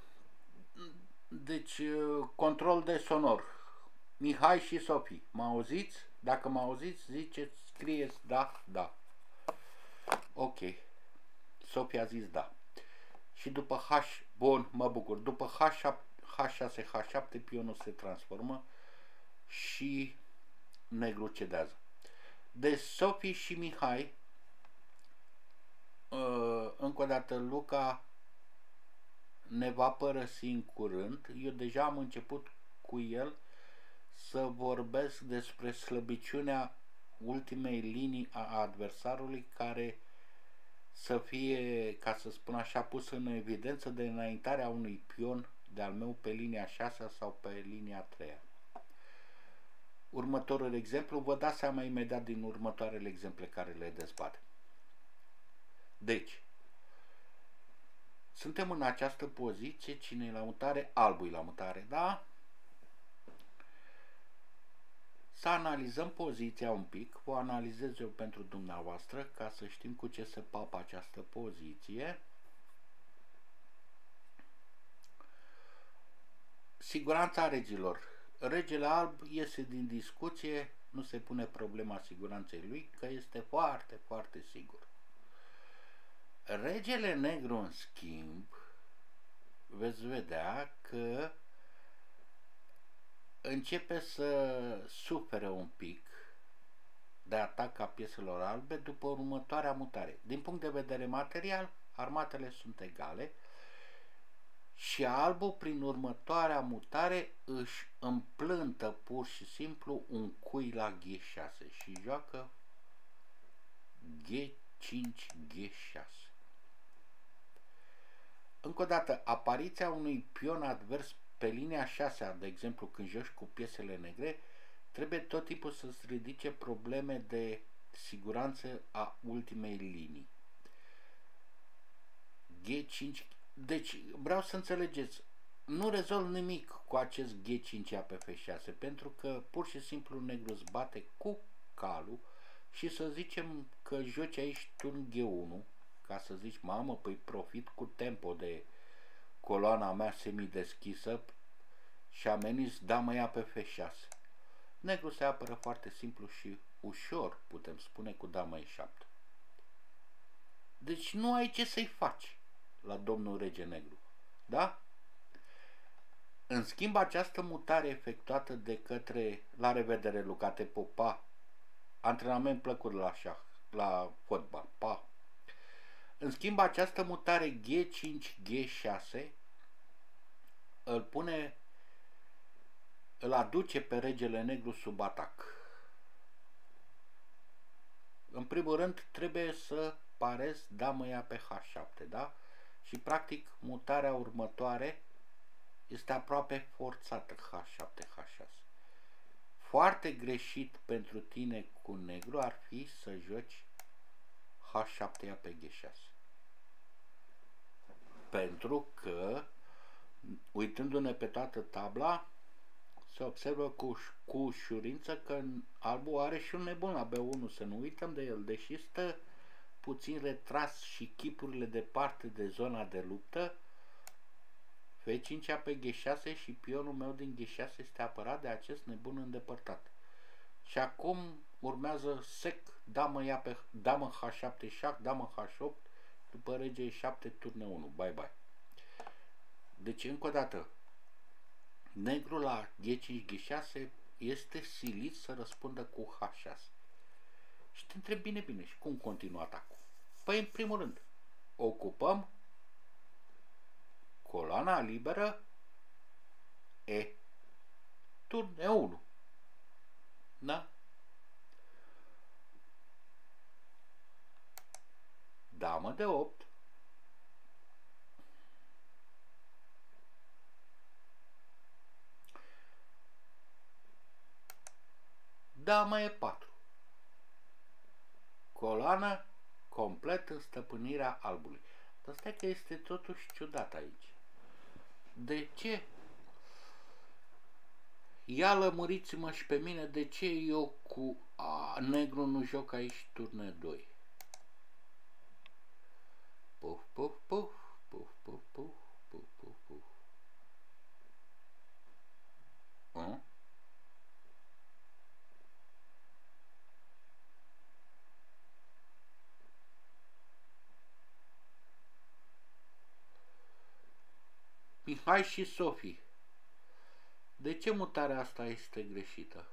Deci, control de sonor. Mihai și Sofie, mă auziți? Dacă mă auziți, ziceți, scrieți da, da. Ok. Sofie a zis da. Și după H, bun, mă bucur. După H7, H6, H7, pionul se transformă și negru cedează. De Sofie și Mihai, încă o dată, Luca ne va părăsi în curând. Eu deja am început cu el să vorbesc despre slăbiciunea ultimei linii a adversarului, care să fie, ca să spun așa, pus în evidență de înaintarea unui pion de-al meu pe linia 6 sau pe linia 3. Următorul exemplu, vă dați seama imediat din următoarele exemple care le dezbatem. Deci, suntem în această poziție, cine e la mutare? Albul e la mutare, da? Să analizăm poziția un pic, o analizez eu pentru dumneavoastră, ca să știm cu ce se papă această poziție. Siguranța regilor. Regele alb iese din discuție, nu se pune problema siguranței lui, că este foarte, foarte sigur. Regele negru, în schimb, veți vedea că începe să sufere un pic de atac a pieselor albe după următoarea mutare. Din punct de vedere material, armatele sunt egale și albul, prin următoarea mutare, își împlântă pur și simplu un cui la G6 și joacă G5, G6. Încă o dată, apariția unui pion advers pe linia 6, de exemplu când joci cu piesele negre, trebuie tot timpul să-ți ridice probleme de siguranță a ultimei linii. G5, deci vreau să înțelegeți, nu rezolv nimic cu acest G5 pe F6, pentru că pur și simplu negru îți bate cu calul și să zicem că joci aici turn G1, ca să zici, mamă, păi profit cu tempo de coloana mea semideschisă și ameninți dama ea pe F6. Negru se apără foarte simplu și ușor, putem spune, cu dama E7. Deci nu ai ce să-i faci la domnul rege negru, da? În schimb, această mutare efectuată de către, la revedere Luca, te pupa, antrenament plăcut la șah, la fotbal, pa. În schimb, această mutare G5, G6 îl aduce pe regele negru sub atac. În primul rând, trebuie să parezi damă ea pe H7, da? Și practic mutarea următoare este aproape forțată, H7, H6. Foarte greșit pentru tine cu negru ar fi să joci H7 ea pe G6. Pentru că, uitându-ne pe toată tabla, se observă cu ușurință că albul are și un nebun la B1, să nu uităm de el, deși stă puțin retras și chipurile departe de zona de luptă. F5 pe G6 și pionul meu din G6 este apărat de acest nebun îndepărtat. Și acum urmează sec, damă H7 șah, damă H8, după rege E7, turne 1, bye bye. Deci încă o dată, negru la G5, G6 este silit să răspundă cu H6. Și te întreb bine, și cum continuă atacul? Păi, în primul rând, ocupăm coloana liberă E, turn E1. Da? Damă de 8. Damă E4. Coloană complet în stăpânirea albului. Dar stai că este totuși ciudat aici. De ce? Ia lămuriți-mă și pe mine de ce eu cu negru nu joc aici turne 2. Puf, puf, puf, puf, puf, puf, puf, puf, puf. Mihai și Sofie, de ce mutarea asta este greșită?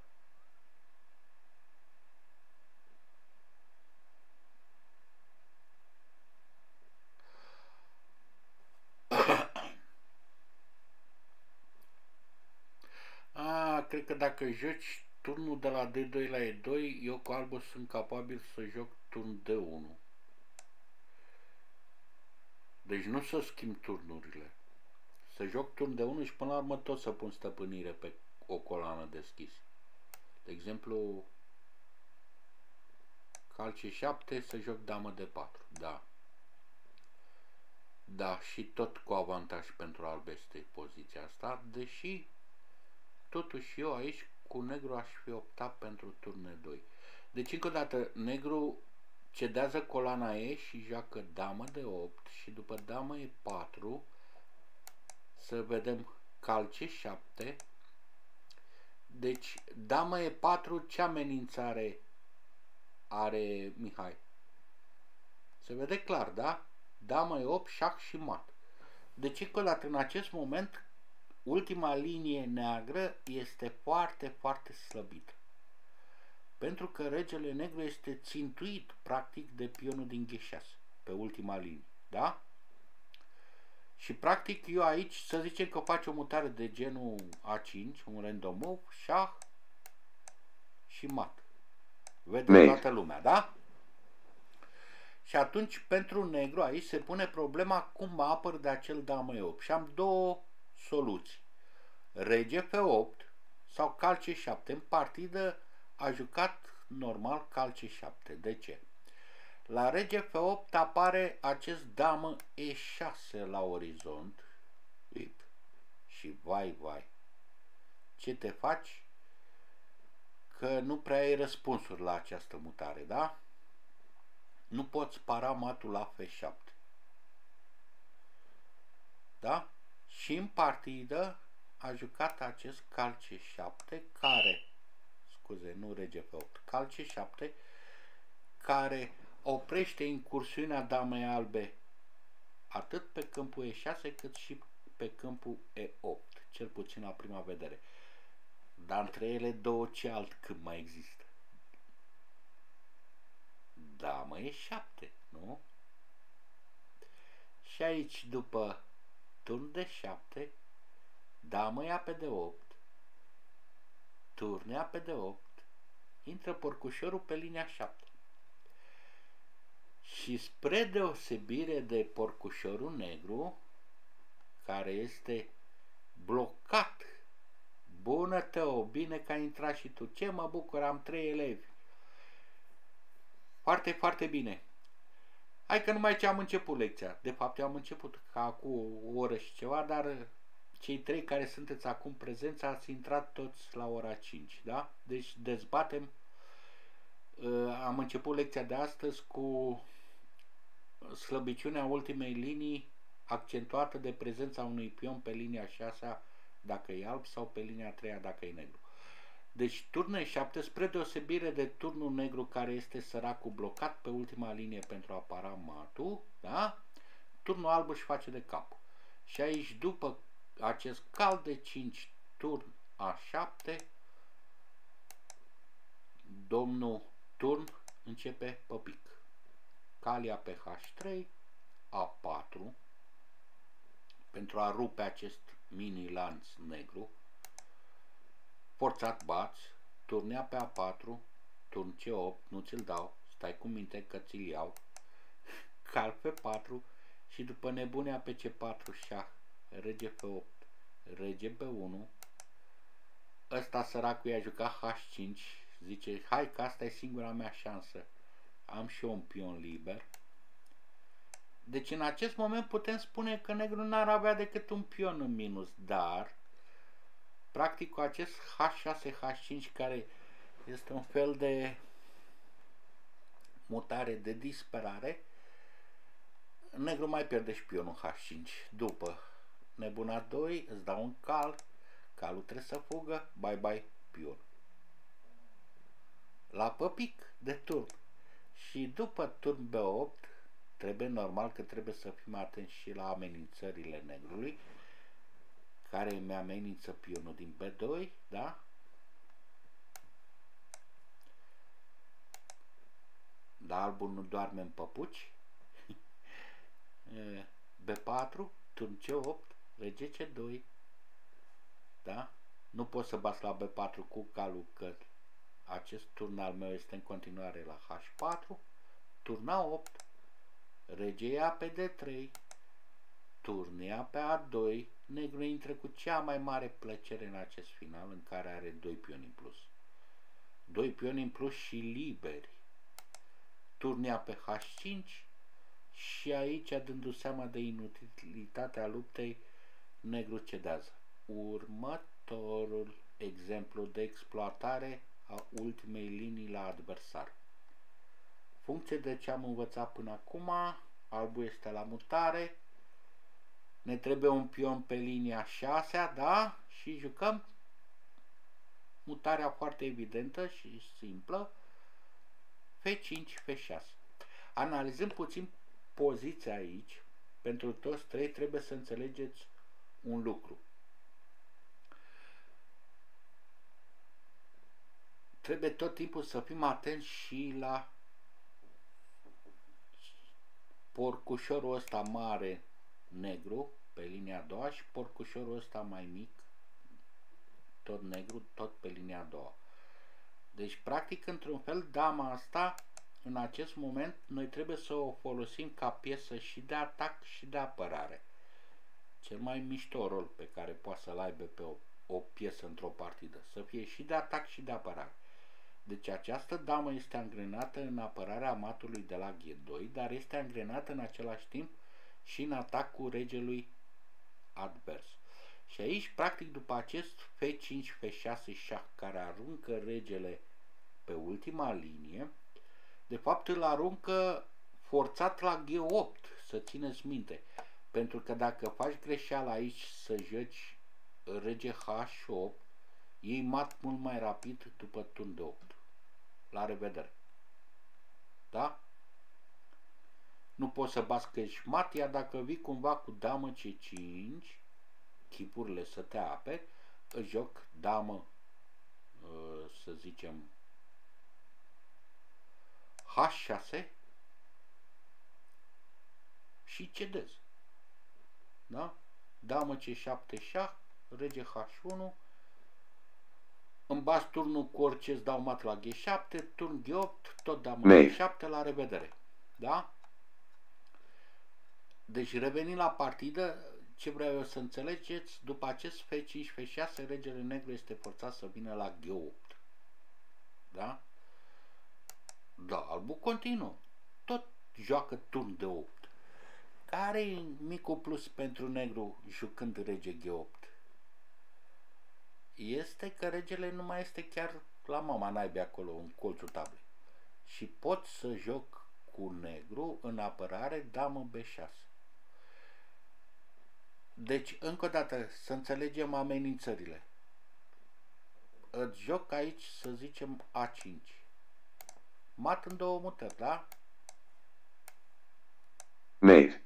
cred că dacă joci turnul de la D2 la E2, eu cu albul sunt capabil să joc turn D1. Deci nu să schimb turnurile. Să joc turn D1 și până la urmă tot să pun stăpânire pe o coloană deschisă. De exemplu, cal C7 să joc damă D4. Da. Da, și tot cu avantaj pentru alb este poziția asta, deși totuși eu aici cu negru aș fi optat pentru turn 2. Deci încă o dată, negru cedează coloana E și joacă damă de 8 și după damă E4 să vedem cal C7. Deci damă E4, ce amenințare are Mihai? Se vede clar, da? Damă E8, șah și mat. Deci încă o dată, în acest moment ultima linie neagră este foarte, foarte slăbită. Pentru că regele negru este țintuit practic de pionul din G6 pe ultima linie, da? Și practic eu aici să zicem că fac o mutare de genul A5, un random move, șah și mat. Vede toată lumea, da? Și atunci pentru negru aici se pune problema cum mă apăr de acel damă E8 și am două soluții. Rege F8 sau cal C7. În partidă a jucat normal cal C7. De ce? La rege F8 apare acest damă E6 la orizont. Uip. Și vai, vai. Ce te faci? Că nu prea ai răspunsuri la această mutare, da? Nu poți para matul la F7. Da? Și în partidă a jucat acest cal C7 care, scuze, nu rege F8, cal C7 care oprește incursiunea damei albe atât pe câmpul E6 cât și pe câmpul E8, cel puțin la prima vedere. Dar între ele două ce alt câmp mai există? Damă E7, nu? Și aici după turn D7 damă ia pe D8, turn ia pe D8, intră porcușorul pe linia 7. Și spre deosebire de porcușorul negru, care este blocat, bună Teo, bine că ai intrat și tu, ce mă bucur, am 3 elevi. Foarte, foarte bine. Hai că numai ce am început lecția. De fapt, eu am început ca acum o oră și ceva, dar cei 3 care sunteți acum prezenți ați intrat toți la ora 5, da? Deci dezbatem. Am început lecția de astăzi cu slăbiciunea ultimei linii accentuată de prezența unui pion pe linia 6 dacă e alb sau pe linia 3 dacă e negru. Deci turnul E7, spre deosebire de turnul negru care este săracul blocat pe ultima linie pentru a para matul, da? Turnul alb își face de cap. Și aici după acest cal de 5 turn A7, domnul turn începe pe pic. Calia pe H3, A4 pentru a rupe acest mini lanț negru. Forțat bați, turnea pe A4, turn C8, nu ți-l dau, stai cu minte că ți-l iau, cal pe 4 și după nebunia pe C4 șah, rege F8, rege B1, ăsta săracul i-a jucat H5, zice, hai că asta e singura mea șansă, am și eu un pion liber. Deci în acest moment putem spune că negru n-ar avea decât un pion în minus, dar practic cu acest H6, H5 care este un fel de mutare de disperare, negru mai pierde și pionul H5. După nebuna 2 îți dau un cal, calul trebuie să fugă, bye bye pion. La păpic de turn. Și după turn B8 trebuie normal că trebuie să fim atenți și la amenințările negrului care mi amenință pionul din B2, da? Dar albul nu doarme în păpuci. B4, turn C8, rege C2, da? Nu pot să bați la B4 cu calul, că acest turn al meu este în continuare la H4. Turna 8, rege ia pe D3, turn ia pe A2, negru intră cu cea mai mare plăcere în acest final, în care are 2 pioni în plus. 2 pioni în plus și liberi. Turn ia pe H5 și aici, dându seama de inutilitatea luptei, negru cedează. Următorul exemplu de exploatare a ultimei linii la adversar. Funcție de ce am învățat până acum, albul este la mutare, ne trebuie un pion pe linia 6, da? Și jucăm mutarea foarte evidentă și simplă, F5, F6. Analizând puțin poziția aici, pentru toți trei trebuie să înțelegeți un lucru. Trebuie tot timpul să fim atenți și la porcușorul ăsta mare negru pe linia a doua și porcușorul ăsta mai mic tot negru, tot pe linia a doua. Deci practic într-un fel dama asta în acest moment noi trebuie să o folosim ca piesă și de atac și de apărare. Cel mai mișto rol pe care poate să-l aibă pe o piesă într-o partidă, să fie și de atac și de apărare. Deci această damă este angrenată în apărarea matului de la G2, dar este angrenată în același timp și în atacul regelui advers. Și aici, practic, după acest F5, F6 șah care aruncă regele pe ultima linie, de fapt îl aruncă forțat la G8, să țineți minte. Pentru că dacă faci greșeala aici să joci rege H8, iei mat mult mai rapid după turn de 8. La revedere. Da? Nu poți să bați că ești mat, iar dacă vii cumva cu damă C5, chipurile să te aperi, îți joc damă, să zicem, H6 și cedez. Da? Damă C7 șah, rege H1, îmi bați turnul cu orice, îți dau mat la G7, turn G8, tot damă G7, la revedere. Da? Deci revenind la partidă, ce vreau eu să înțelegeți, după acest F5, F6, regele negru este forțat să vină la G8. Da? Da, albul continuă. Tot joacă turn de 8. Care e micul plus pentru negru jucând rege G8? Este că regele nu mai este chiar la mama naibii acolo, în colțul tablei. Și pot să joc cu negru în apărare damă B6. Deci, încă o dată, să înțelegem amenințările. Îți joc aici, să zicem, A5. Mat în două mutări, da? Mate.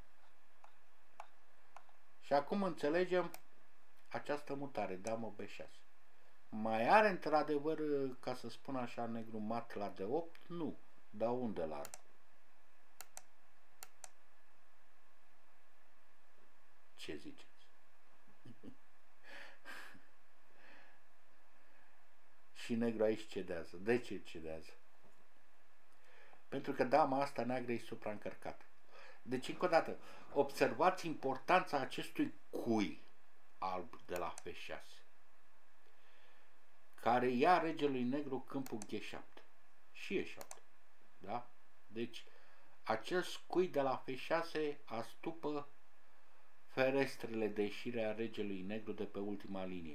Și acum înțelegem această mutare, damă B6. Mai are într-adevăr, ca să spun așa, negru mat la D8? Nu. Dar unde l-are? Ce ziceți? Și negru aici cedează. De ce cedează? Pentru că dama asta neagră e supraîncărcată. Deci, încă o dată, observați importanța acestui cui alb de la F6, care ia regelui negru câmpul G7 și E7. Da? Deci, acel cui de la F6 astupă ferestrele de ieșire a regelui negru de pe ultima linie.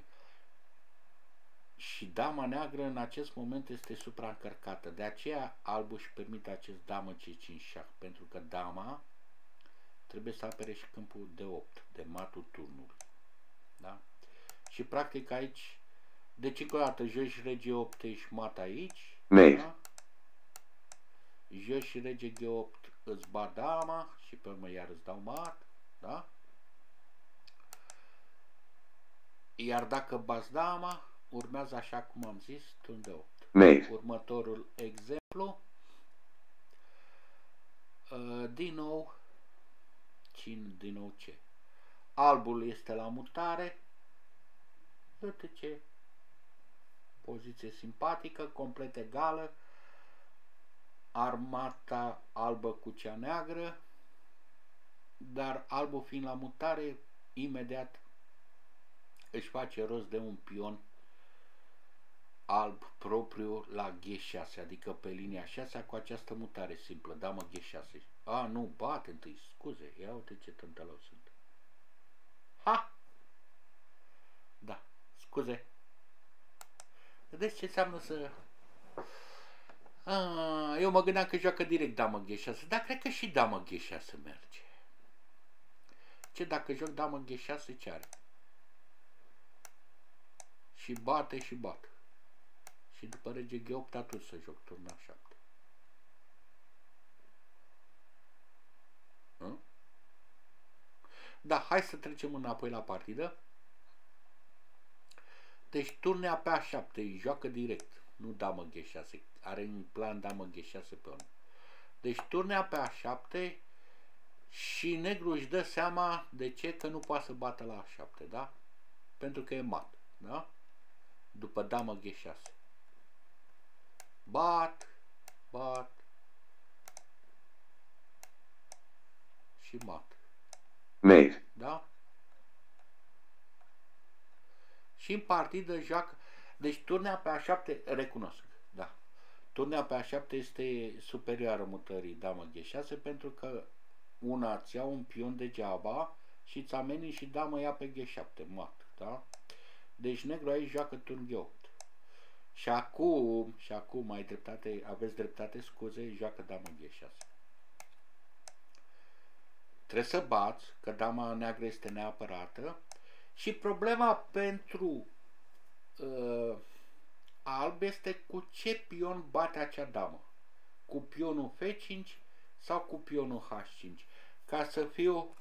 Și dama neagră în acest moment este supraîncărcată. De aceea albul își permite acest damă C5 șah, pentru că dama trebuie să apere și câmpul D8, de matul turnului. Da? Și practic aici, deci încă o dată, joci rege 8, ești mat aici. Da? Joci rege G8, îți bat dama și pe urmă iar îți dau mat. Da? Iar dacă bați dama, urmează așa cum am zis, turn de 8. Mate. Următorul exemplu, din nou ce? Albul este la mutare, Uite ce poziție simpatică, complet egală, armata albă cu cea neagră, dar albul fiind la mutare, imediat își face rost de un pion alb propriu la G6, adică pe linia 6 cu această mutare simplă, damă G6. A, nu, bate întâi, scuze, ia uite ce tântălău sunt. Ha! Da, scuze. Vedeți ce înseamnă să... Eu mă gândeam că joacă direct damă G6, dar cred că și damă G6 merge. Ce dacă joc damă G6, ce are? Și bate și bate. Și după rege G8 atunci să joc turna 7. Da, hai să trecem înapoi la partidă. Deci turnea pe A7, îi joacă direct, nu damă G6, are în plan damă G6 pe 1. Deci turnea pe A7 și negru își dă seama de ce, că nu poate să bată la A7, da? Pentru că e mat, da? După damă G6. Bat, și mat. Mate. Da? Și în partidă joacă. Deci turnea pe A7, recunosc, da. Turnea pe A7 este superioară mutării damă G6 pentru că una îți ia un pion degeaba și îți ameni și damă ia pe G7, mat, da? Deci negru aici joacă turn G8. Și acum ai dreptate, aveți dreptate, scuze, joacă damă G6. Trebuie să bați, că dama neagră este neapărată. Și problema pentru alb este cu ce pion bate acea damă. Cu pionul F5 sau cu pionul H5. Ca să fiu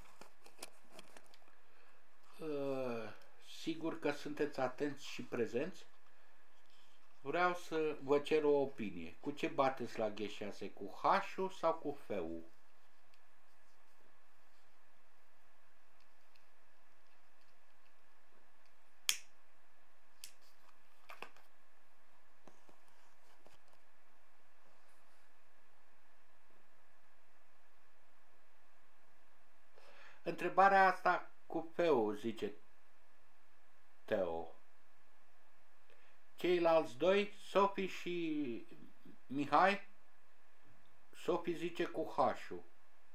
sigur că sunteți atenți și prezenți, vreau să vă cer o opinie. Cu ce bateți la G6? Cu H-ul sau cu F-ul? Întrebarea asta cu F-ul, zice Teo. Ceilalți doi, Sophie și Mihai, Sophie zice cu H-ul.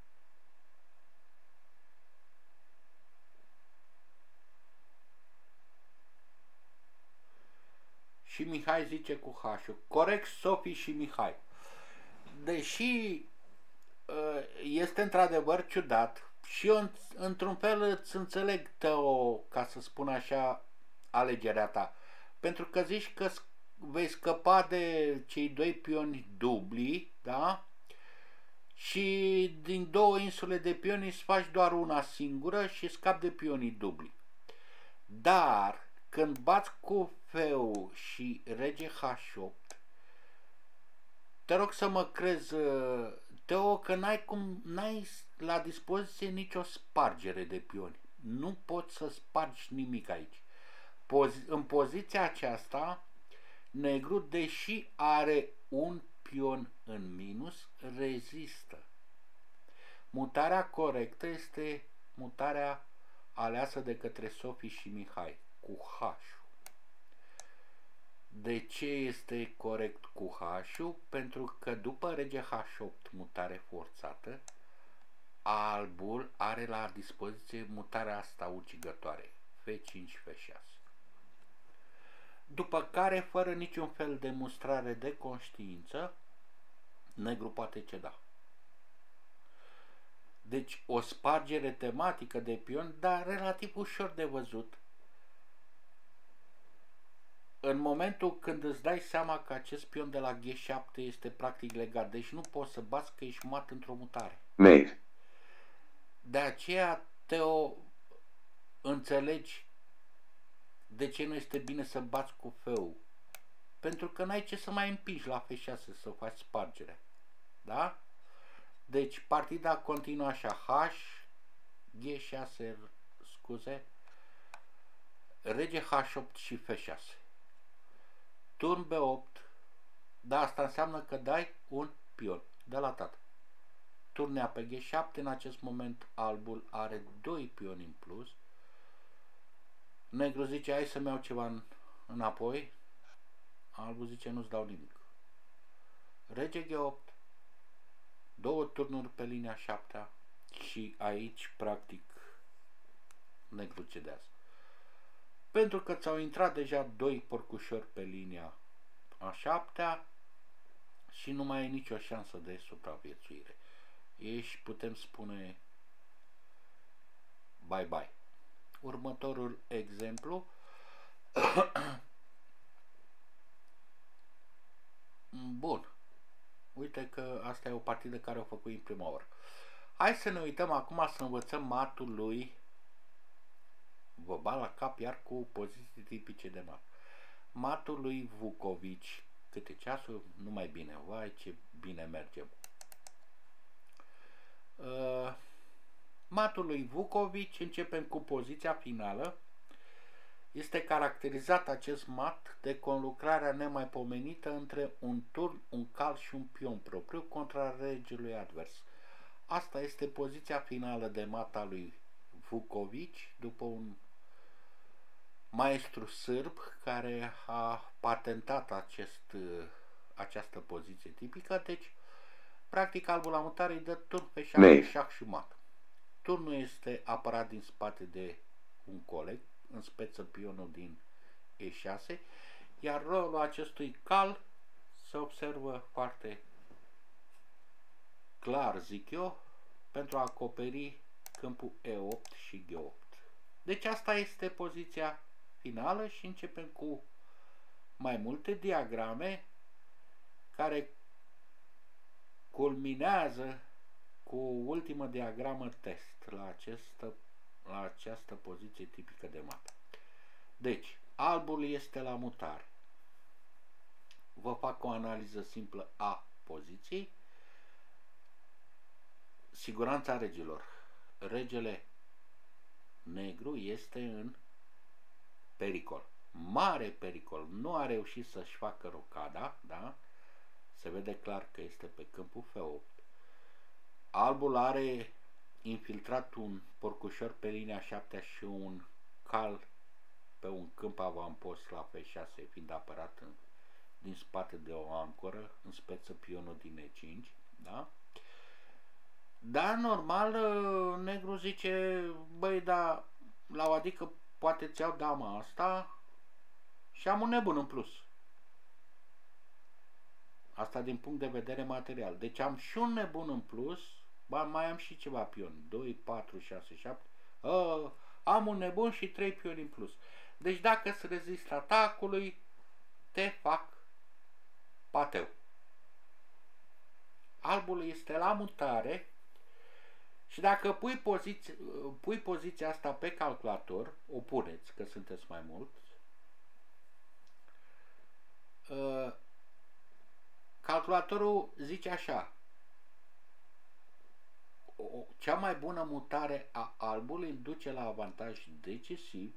Și Mihai zice cu H-ul. Corect, Sophie și Mihai. Deși este într-adevăr ciudat și eu într-un fel îți înțeleg, Teo, ca să spun așa, alegerea ta. Pentru că zici că vei scăpa de cei doi pioni dubli, da? Și din două insule de pioni îți faci doar una singură și scapi de pionii dubli. Dar când bați cu F-ul și rege H8, te rog să mă crezi, Teo, că n-ai la dispoziție nicio spargere de pioni. Nu poți să spargi nimic aici. În poziția aceasta, negru, deși are un pion în minus, rezistă. Mutarea corectă este mutarea aleasă de către Sophie și Mihai, cu H. De ce este corect cu H-ul? Pentru că după rege H8, mutare forțată, albul are la dispoziție mutarea asta ucigătoare, F5, F6. După care, fără niciun fel de mustrare de conștiință, negru poate ceda. Deci o spargere tematică de pion, dar relativ ușor de văzut. În momentul când îți dai seama că acest pion de la G7 este practic legat, deci nu poți să bați că ești mat într-o mutare. Mate. De aceea, Teo, înțelegi de ce nu este bine să bați cu F-ul. Pentru că n-ai ce să mai împingi la F6 să faci spargerea. Da? Deci partida continuă așa. H, G6, scuze. rege H8 și F6. Turn B8. Da, asta înseamnă că dai un pion de la tată. Turnea pe G7, în acest moment albul are 2 pioni în plus. Negru zice, hai să-mi iau ceva înapoi. Albul zice, nu-ți dau nimic. Rege G8, 2 turnuri pe linia 7 și aici, practic, negru cedează. Pentru că ți-au intrat deja 2 porcușori pe linia a 7 și nu mai ai nicio șansă de supraviețuire. Ești, putem spune, bye-bye. Următorul exemplu. Bun. Uite că asta e o partidă care o făcut în prima oră. Hai să ne uităm acum să învățăm matul lui. Vă bat la cap iar cu poziții tipice de mat. Matul lui Vukovic. Câte ceasul? Nu mai bine. Vai, ce bine mergem. Matul lui Vukovic, începem cu poziția finală. Este caracterizat acest mat de conlucrarea nemaipomenită între un turn, un cal și un pion propriu contra regelui advers. Asta este poziția finală de mat a lui Vukovic, după un maestru sârb care a patentat această poziție tipică. Deci, practic, albul la mutare îi dă turn pe șah, șah și mat. Turnul este apărat din spate de un coleg, în speță pionul din E6, iar rolul acestui cal se observă foarte clar, zic eu, pentru a acoperi câmpul E8 și G8. Deci asta este poziția finală și începem cu mai multe diagrame care culminează cu ultima diagramă test la această poziție tipică de mat. Deci, albul este la mutare. Vă fac o analiză simplă a poziției. Siguranța regilor. Regele negru este în pericol. Mare pericol. Nu a reușit să-și facă rocada, da? Se vede clar că este pe câmpul F8. Albul are infiltrat un porcușor pe linia 7 și un cal pe un câmp avampost la F6, fiind apărat din spate de o ancoră, în speță pionul din E5, da? Dar normal, negru zice, băi, da, la o adică poate ți iau dama asta și am un nebun în plus. Asta din punct de vedere material. Deci am și un nebun în plus, ba, mai am și ceva pion. 2, 4, 6, 7. Am un nebun și 3 pioni în plus. Deci dacă se rezistă atacului, te fac pateu. Albul este la mutare și dacă pui poziția asta pe calculator, o puneți, că sunteți mai mulți, calculatorul zice așa: cea mai bună mutare a albului îl duce la avantaj decisiv,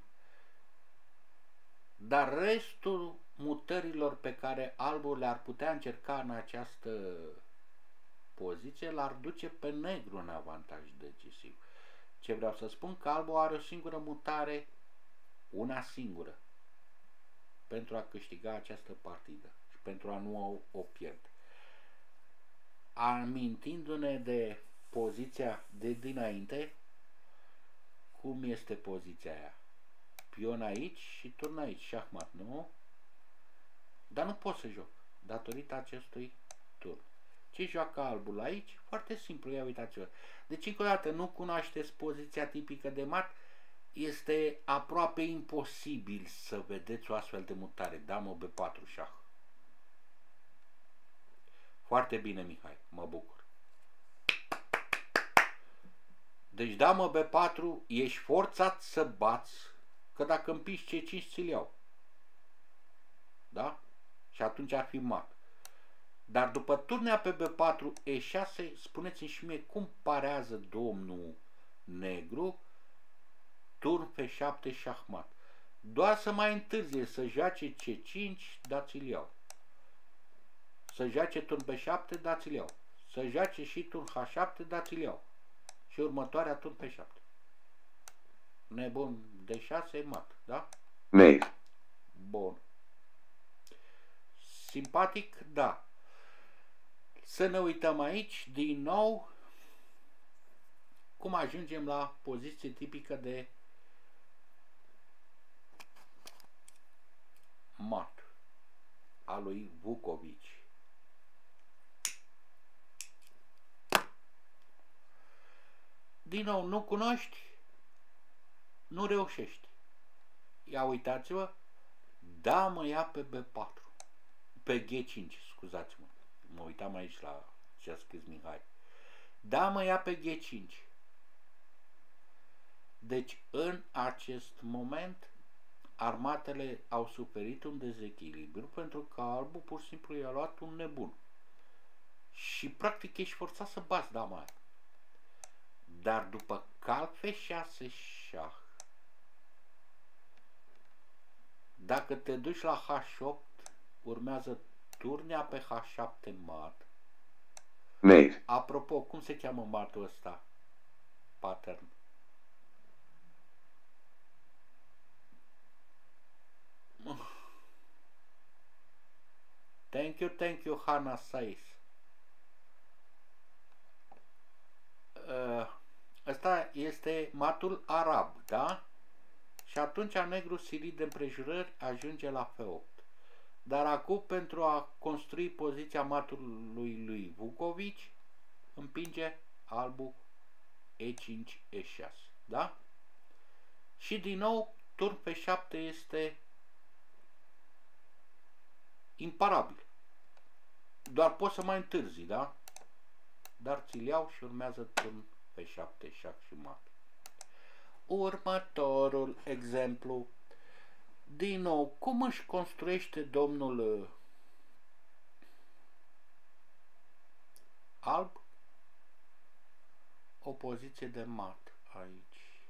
dar restul mutărilor pe care albul le-ar putea încerca în această poziție l-ar duce pe negru în avantaj decisiv. Ce vreau să spun? Că albul are o singură mutare, una singură, pentru a câștiga această partidă și pentru a nu o pierde. Amintindu-ne de poziția de dinainte, cum este poziția aia? Pion aici și turn aici, șahmat, nu? Dar nu pot să joc, datorită acestui turn. Ce joacă albul aici? Foarte simplu, ia uitați-vă. Deci, încă o dată, nu cunoașteți poziția tipică de mat, este aproape imposibil să vedeți o astfel de mutare. Damă B4 șah. Foarte bine, Mihai, mă bucur. Deci, damă B4, ești forțat să bați, că dacă împiși C5 ți-l iau. Da? Și atunci ar fi mat. Dar după turnea pe B4, E6, spuneți-mi și mie cum parează domnul negru turn F7 șahmat. Doar să mai întârzie, să joace C5, dați-l iau. Să joace turn B7, dați-l iau. Să joace și turn H7, dați-l iau. Și următoarea turn P7. Nebun, D6, mat, da? Mate. Bun. Simpatic, da. Să ne uităm aici, din nou, cum ajungem la poziție tipică de mat a lui Vukovic. Din nou, nu cunoști, nu reușești. Ia uitați-vă, damă ia pe B4, pe G5, scuzați-mă. Mă uitam aici la ce a scris Mihai. Damă ia pe G5. Deci, în acest moment, armatele au suferit un dezechilibru pentru că albul pur și simplu i-a luat un nebun. Și practic ești forțat să bați dama aia. Dar după cal F6 șah, dacă te duci la H8, urmează turnea pe H7 mat. Mate. Apropo, cum se cheamă matul ăsta? Pattern. Thank you, Hannah Sais. Ăsta este matul arab, da? Și atunci negru silit de împrejurări ajunge la F8. Dar acum, pentru a construi poziția matului lui Vukovic, împinge albul E5, E6, da? Și din nou, turn P7 este imparabil. Doar poți să mai întârzi, da? Dar ți-l iau și urmează turn P7, șah și mat. Următorul exemplu. Din nou, cum își construiește domnul alb o poziție de mat aici?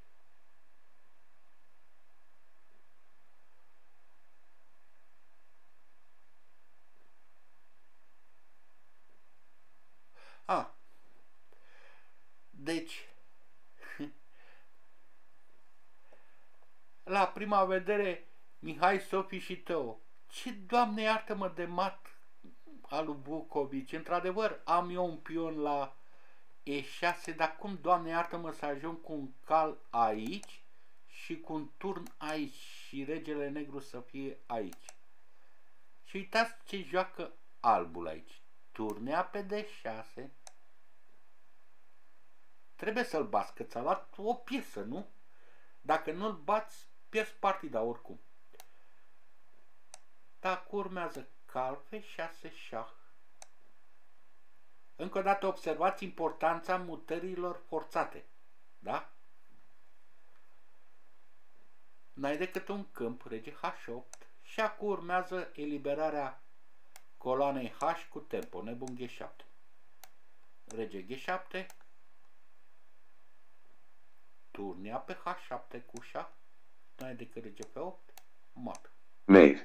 Deci, la prima vedere, Mihai, Sofie și Teo, ce, Doamne iartă-mă, de mat al lui Vukovic. Într-adevăr, am eu un pion la E6, dar cum, Doamne iartă-mă, să ajung cu un cal aici și cu un turn aici și regele negru să fie aici. Și uitați ce joacă albul aici. Turnea pe D6. Trebuie să-l bați, că ți-a luat o piesă, nu? Dacă nu-l bați, pierzi partida oricum. Dacă urmează cal F6 șah. Încă o dată observați importanța mutărilor forțate. Da? N-ai decât un câmp, rege H8. Și acum urmează eliberarea coloanei H cu tempo, nebun G7. Rege G7. Turnea pe H7 cu șah. N-ai decât rege P8. Mat. Mate.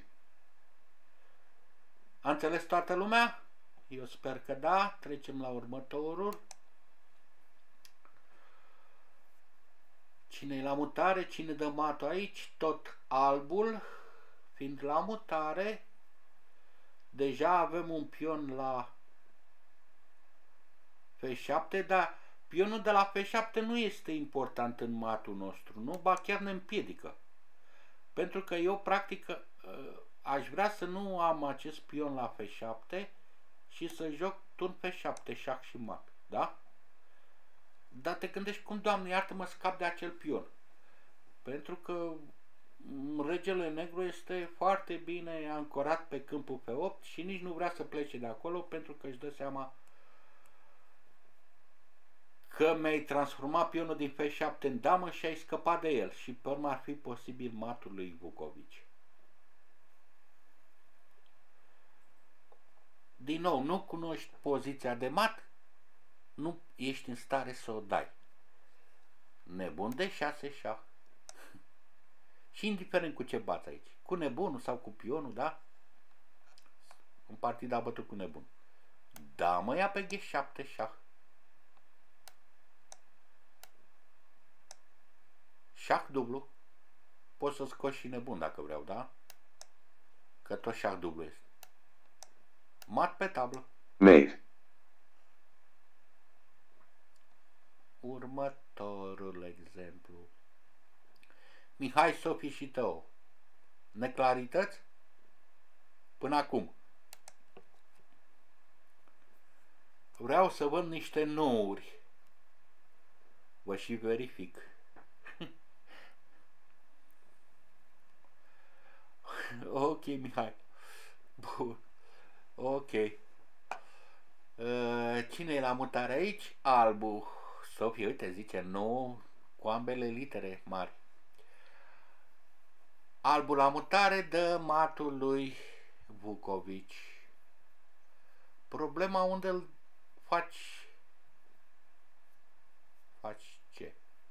A înțeles toată lumea? Eu sper că da. Trecem la următorul. Cine e la mutare? Cine dă matul aici? Tot albul. Fiind la mutare, deja avem un pion la F7, dar pionul de la F7 nu este important în matul nostru, nu? Ba chiar ne împiedică. Pentru că eu, practic, aș vrea să nu am acest pion la F7 și să joc turn F7, șah și mat, da? Dar te gândești cum, Doamne, iartă-mă, scap de acel pion. Pentru că regele negru este foarte bine ancorat pe câmpul F8 și nici nu vrea să plece de acolo pentru că își dă seama că mi-ai transformat pionul din F7 în damă și ai scăpat de el și pe urmă ar fi posibil matul lui Vukovic. Din nou, nu cunoști poziția de mat, nu ești în stare să o dai. Nebun de 6 șah. Și indiferent cu ce bați aici, cu nebunul sau cu pionul, da? În partida a bătut cu nebun. Damă ia pe G7 șah. Șah dublu. Pot să scot și nebun dacă vreau, da? Că tot șah dublu este. Mat pe tablă. Mate. Următorul exemplu. Mihai, Sofie și Teo. Neclarități? Până acum. Vreau să văd niște nouri. Vă și verific. Ok, Mihai. Bun. Ok. Cine e la mutare aici? Albu. Sofie, uite, zice nou cu ambele litere mari. Albu la mutare dă matul lui Vucovici. Problema unde îl faci ce?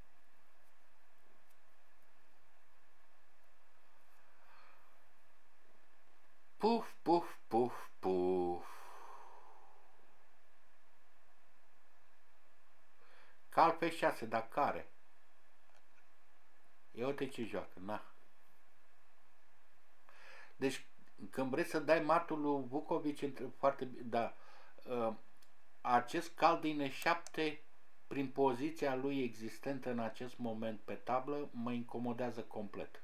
Puf, puf, puf, puf. Cal pe 6, dar care? Ia uite ce joacă, na. Deci, când vrei să dai matul lui Vucovici, foarte bine, da, acest cal din E7, prin poziția lui existentă în acest moment pe tablă, mă incomodează complet.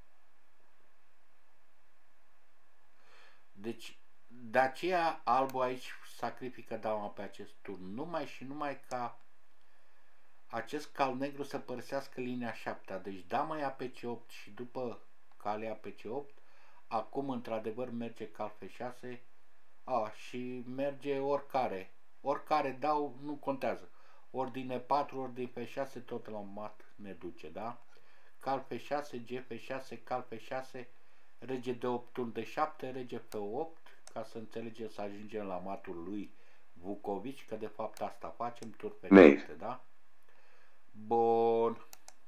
Deci, de aceea Albu aici sacrifică dama pe acest turn, numai și numai ca acest cal negru să părăsească linia 7. Deci dama ia pe C8 și după cal ia pe C8, acum într-adevăr merge cal F6 și merge oricare dau, nu contează, ori din E4, ori din F6, tot la mat ne duce, da? Cal F6, G F6, cal F6, rege de 8, turn de 7, rege F8, ca să înțelegem să ajungem la matul lui Vucovici, că de fapt asta facem, turn F7, da? Bun.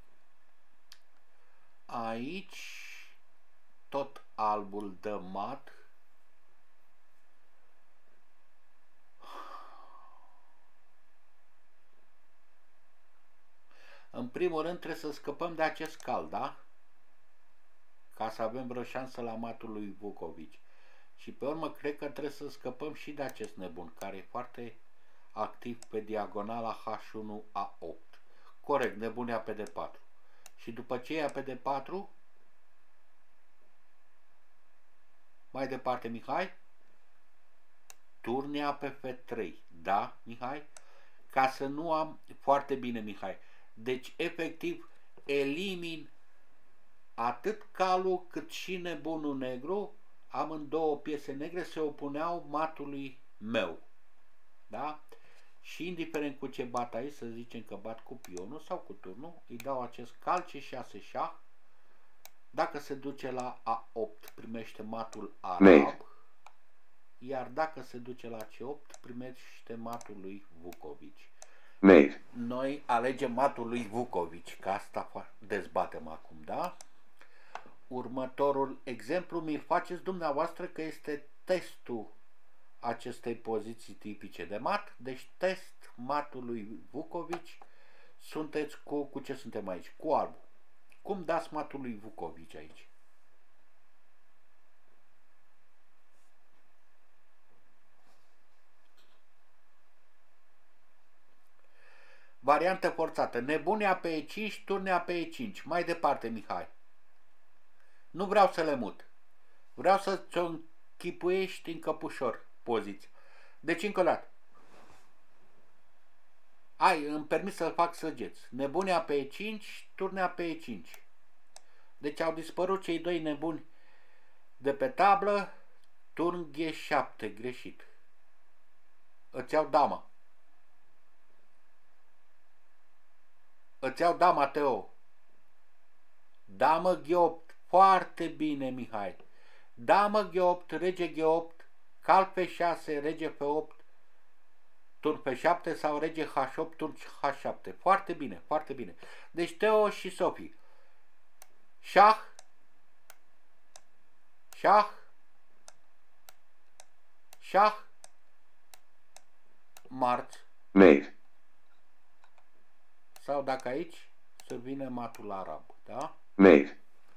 Aici tot albul dă mat. În primul rând trebuie să scăpăm de acest cal, da? Ca să avem vreo șansă la matul lui Vucovici. Și pe urmă cred că trebuie să scăpăm și de acest nebun, care e foarte activ pe diagonala H1A8. Corect, nebun ia pe D4. Și după ce ia pe D4, mai departe, Mihai, turn ia pe F3. Da, Mihai? Ca să nu am... Foarte bine, Mihai. Deci, efectiv, elimin atât calul cât și nebunul negru. Amândouă piese negre se opuneau matului meu. Da? Și indiferent cu ce bat aici, să zicem că bat cu pionul sau cu turnul, îi dau acest cal C6 șah. Dacă se duce la A8, primește matul arab. Iar dacă se duce la C8, primește matul lui Vucovici. Noi alegem matul lui Vucovici, că asta dezbatem acum, da? Următorul exemplu mi-l faceți dumneavoastră, că este testul acestei poziții tipice de mat. Deci test matul lui Vucovici. Sunteți cu ce suntem aici? Cu albu. Cum dați matul lui Vucovici aici? Variantă forțată. Nebunea pe E5, turnea pe E5. Mai departe, Mihai. Nu vreau să le mut. Vreau să ți-o închipuiești în căpușor poziția. Deci încă o dată. Îmi permis să fac săgeți. Nebunea pe E5, turnea pe E5. Deci au dispărut cei doi nebuni de pe tablă. Turn G7, greșit. Îți iau dama. Îți iau dama, Teo. Damă G8. Foarte bine, Mihai. Damă G8, rege G8, cal F6, rege F8, turn F7 sau rege H8, turn H7. Foarte bine, foarte bine. Deci Teo și Sofie. Șah, șah, șah, marț. Mate. Sau dacă aici se vine matul arab, da? Mate.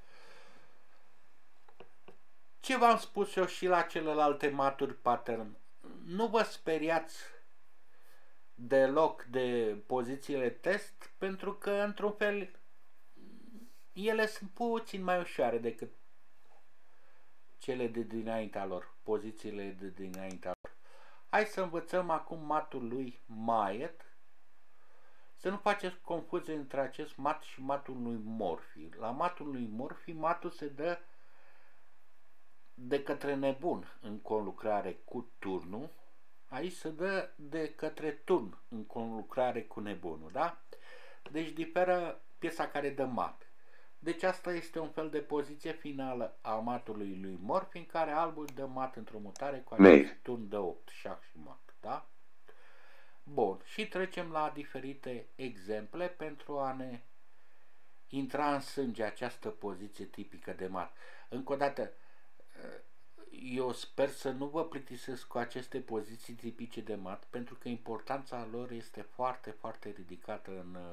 Ce v-am spus eu și la celelalte maturi pattern? Nu vă speriați deloc de pozițiile test, pentru că, într-un fel, ele sunt puțin mai ușoare decât cele de dinaintea lor, pozițiile de dinaintea lor. Hai să învățăm acum matul lui Maiet. Să nu faceți confuzie între acest mat și matul lui Morphy. La matul lui Morphy, matul se dă de către nebun în conlucrare cu turnul. Aici se dă de către turn în conlucrare cu nebunul, da? Deci diferă piesa care dă mat. Deci asta este un fel de poziție finală a matului lui Morphy, în care albul dă mat într-o mutare cu acest turn de 8, șah și mat, da? Bun, și trecem la diferite exemple pentru a ne intra în sânge această poziție tipică de mat. Încă o dată, eu sper să nu vă plictisesc cu aceste poziții tipice de mat, pentru că importanța lor este foarte, foarte ridicată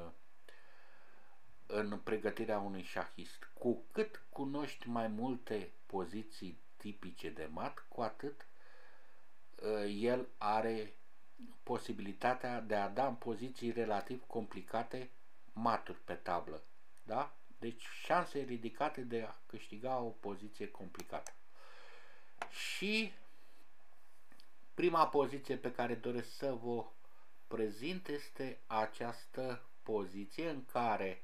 în pregătirea unui șahist. Cu cât cunoști mai multe poziții tipice de mat, cu atât el are posibilitatea de a da în poziții relativ complicate maturi pe tablă. Da? Deci șanse ridicate de a câștiga o poziție complicată. Și prima poziție pe care doresc să vă prezint este această poziție în care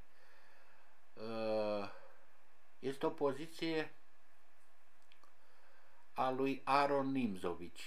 este o poziție a lui Aron Nimzovic,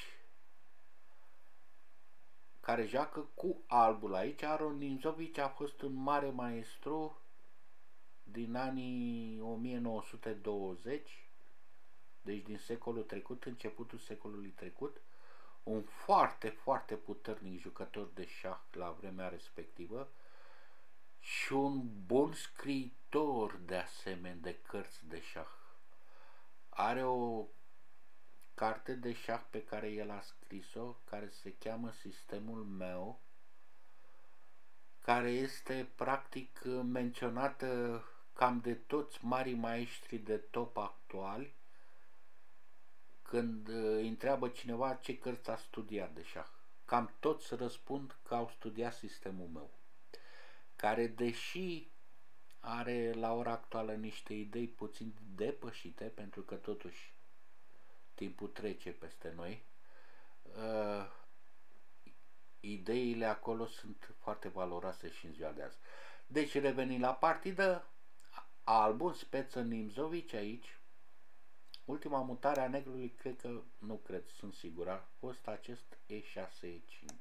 care joacă cu albul aici. Aron Nimzovic a fost un mare maestru din anii 1920, deci din secolul trecut, începutul secolului trecut, un foarte, foarte puternic jucător de șah la vremea respectivă și un bun scriitor de asemenea de cărți de șah. Are o carte de șah pe care el a scris-o, care se cheamă Sistemul meu, care este practic menționată cam de toți marii maestri de top actuali când îi întreabă cineva ce cărți a studiat de șah. Cam toți răspund că au studiat Sistemul meu, care, deși are la ora actuală niște idei puțin depășite, pentru că totuși timpul trece peste noi, ideile acolo sunt foarte valoroase și în ziua de azi. Deci revenind la partidă, albul Speță Nimzovic aici, ultima mutare a negrului, sunt sigur, a fost acest E6-E5,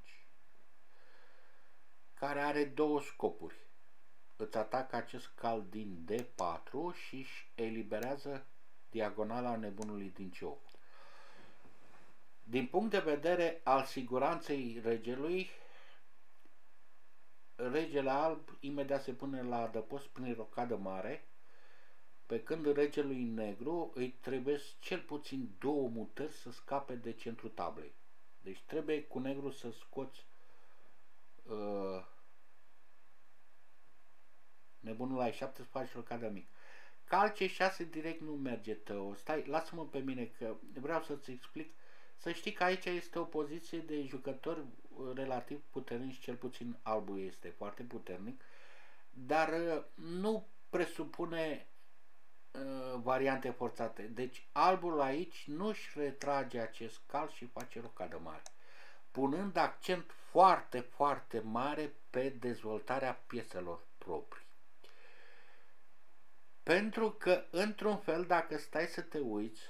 care are două scopuri. Îți atacă acest cal din D4 și își eliberează diagonala nebunului din C8. Din punct de vedere al siguranței regelui, regele alb imediat se pune la adăpost prin rocadă mare, pe când regelui negru îi trebuie cel puțin două mutări să scape de centrul tablei. Deci trebuie cu negru să scoți nebunul la 7, să faci rocadă mic. Cal C6 direct nu merge, Tău. Stai, lasă-mă pe mine că vreau să-ți explic. Să știi că aici este o poziție de jucători relativ puternici, cel puțin albul este foarte puternic, dar nu presupune variante forțate. Deci albul aici nu își retrage acest cal și face rocadă mare, punând accent foarte, foarte mare pe dezvoltarea pieselor proprii. Pentru că, într-un fel, dacă stai să te uiți,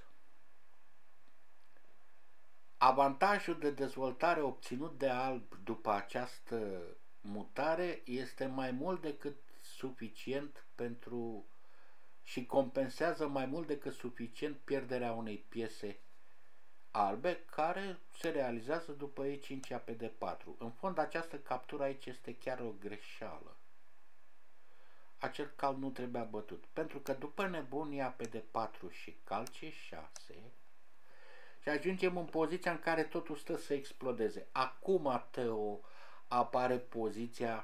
avantajul de dezvoltare obținut de alb după această mutare este mai mult decât suficient pentru și compensează mai mult decât suficient pierderea unei piese albe, care se realizează după E5 pe D4. În fond, această captură aici este chiar o greșeală. acel cal nu trebuia bătut. Pentru că după nebunia pe D4 și cal C6 și ajungem în poziția în care totul stă să explodeze. Acum, Teo, apare poziția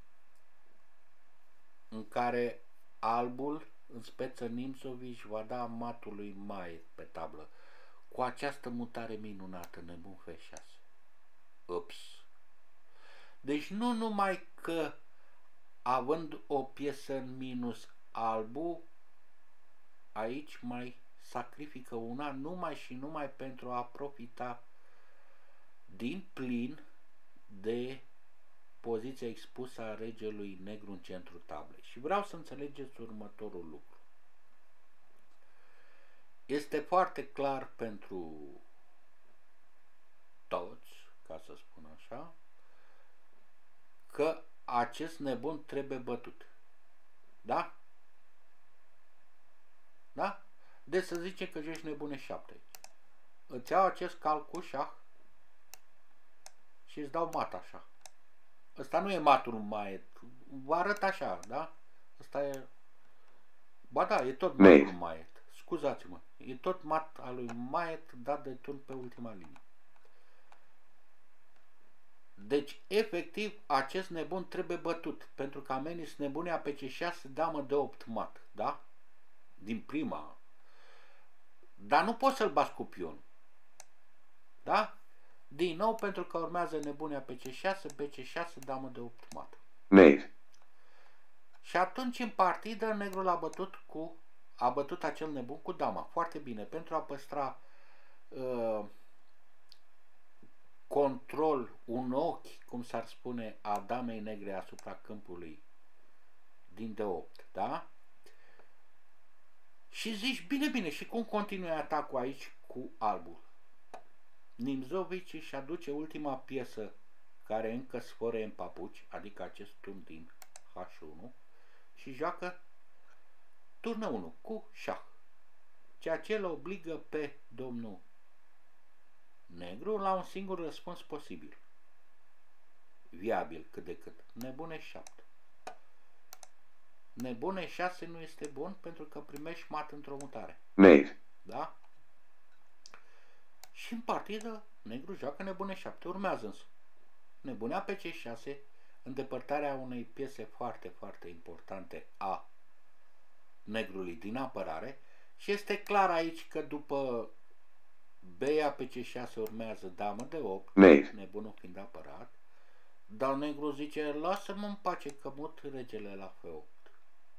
în care albul în speță Nimzovici va da matului mai pe tablă. Cu această mutare minunată, nebun F6. Ups! Deci nu numai că având o piesă în minus albul, aici mai sacrifică una numai și numai pentru a profita din plin de poziția expusă a regelui negru în centrul tablei. Și vreau să înțelegeți următorul lucru. Este foarte clar pentru toți, ca să spun așa, că acest nebun trebuie bătut. Da? Da? Deci să zice că joci nebune 7. Îți iau acest cal cu șah și îți dau mat așa. Ăsta nu e matul mai, vă arăt așa, da? Ăsta e... Ba da, e tot matul lui Maet. Scuzați-mă. E tot mat al lui Maet dat de turn pe ultima linie. Deci, efectiv, acest nebun trebuie bătut. Pentru că amenință nebunia pe C6, damă de 8 mat. Da? Din prima. Dar nu poți să-l bați cu pion. Da? Din nou, pentru că urmează nebunia pe C6, pe C6, damă de 8 mat. Mate. Și atunci în partidă negrul a bătut acel nebun cu dama. Foarte bine. Pentru a păstra control, un ochi, cum s-ar spune, a damei negre asupra câmpului din D8. Da? Și zici, bine, și cum continui atacul aici cu albul? Nimzovici își aduce ultima piesă care încă sfără în papuci, adică acest turn din H1, și joacă turnă 1 cu șah, ceea ce îl obligă pe domnul negru la un singur răspuns posibil, viabil cât de cât, nebune 7. Nebune 6 nu este bun pentru că primești mat într-o mutare. Mate. Da? Și în partidă negru joacă nebune 7. Urmează însă nebunea pe C6, îndepărtarea unei piese foarte, foarte importante a negrului din apărare, și este clar aici că după beia pe C6 urmează damă de 8, Mate. nebunul fiind apărat, dar negru zice, lasă-mă în pace că mut regele la F8.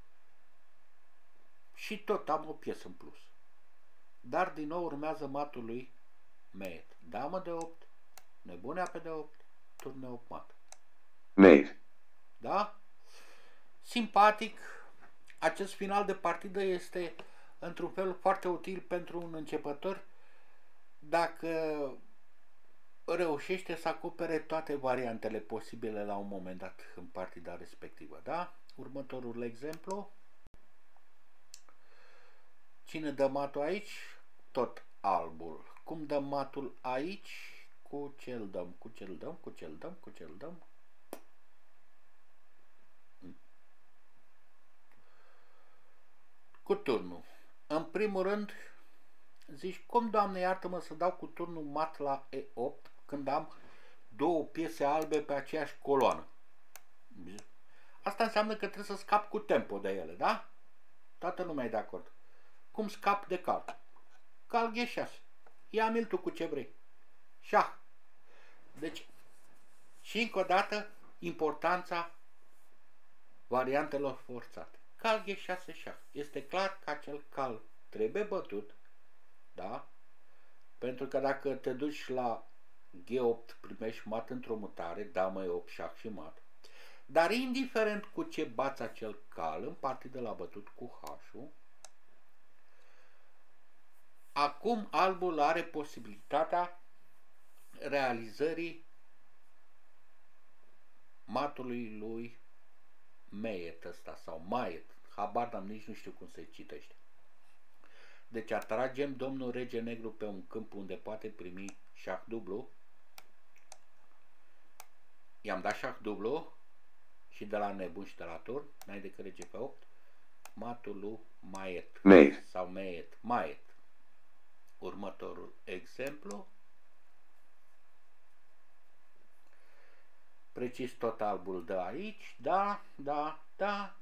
Și tot am o piesă în plus. Dar din nou urmează matul lui Mate. Damă de 8, nebunea pe D8, turn 8 mat. Mate. Da? Simpatic. Acest final de partidă este într-un fel foarte util pentru un începător dacă reușește să acopere toate variantele posibile la un moment dat în partida respectivă. Da? Următorul exemplu. Cine dă matul aici? Tot albul. Cum dăm matul aici? Cu ce îl dăm? Cu ce îl dăm? Cu ce îl dăm? Cu ce îl dăm? Cu turnul. În primul rând, zici, cum, Doamne, iartă-mă, să dau cu turnul mat la E8 când am două piese albe pe aceeași coloană? Asta înseamnă că trebuie să scap cu tempo de ele, da? Toată lumea e de acord. Cum scap de cal? Cal G6. Ia-mi-l tu cu ce vrei. Șah. Deci, și încă o dată, importanța variantelor forțate. Cal G6 șah. Este clar că acel cal trebuie bătut, da? Pentru că dacă te duci la G8 primești mat într-o mutare, damă E8, șah și mat. Dar indiferent cu ce bați acel cal, în partidă l-a bătut cu H-ul, acum albul are posibilitatea realizării matului lui Mate ăsta sau Maet, habar n-am, nici nu știu cum se citește. Deci atragem domnul rege negru pe un câmp unde poate primi șah dublu. I-am dat șah dublu și de la nebun și de la turn, n-ai decât rege pe 8, matul lui Maet Mate. sau Meiet, Maet. Următorul exemplu. Precis tot albul de aici, da, da, da.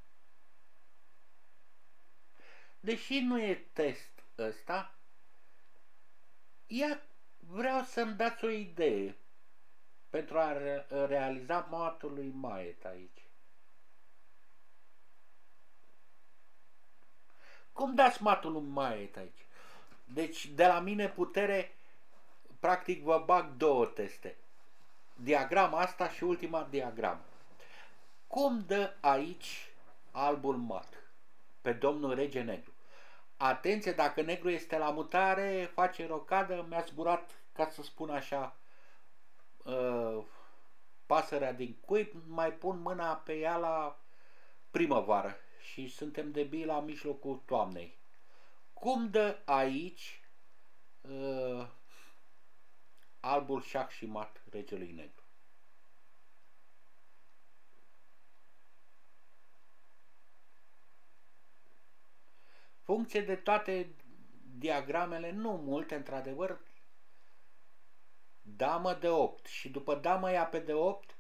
Deși nu e test ăsta, vreau să-mi dați o idee pentru a realiza matul lui Maet aici. Cum dați matul lui Maet aici? Deci de la mine putere, practic vă bag două teste. Diagrama asta și ultima diagramă. Cum dă aici albul mat pe domnul rege negru? Atenție, dacă negru este la mutare, face rocadă, mi-a zburat, ca să spun așa, pasărea din cuib, mai pun mâna pe ea la primăvară și suntem debili la mijlocul toamnei. Cum dă aici albul șac și mat regelui negru? Funcție de toate diagramele, nu multe, într-adevăr, damă de 8 și după damă ia pe de 8,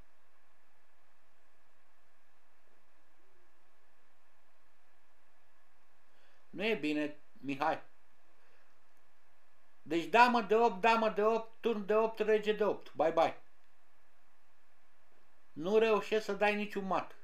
nu e bine, Mihai. Deci damă de 8, damă de 8, turn de 8, rege de 8. Bye bye. Nu reușești să dai niciun mat.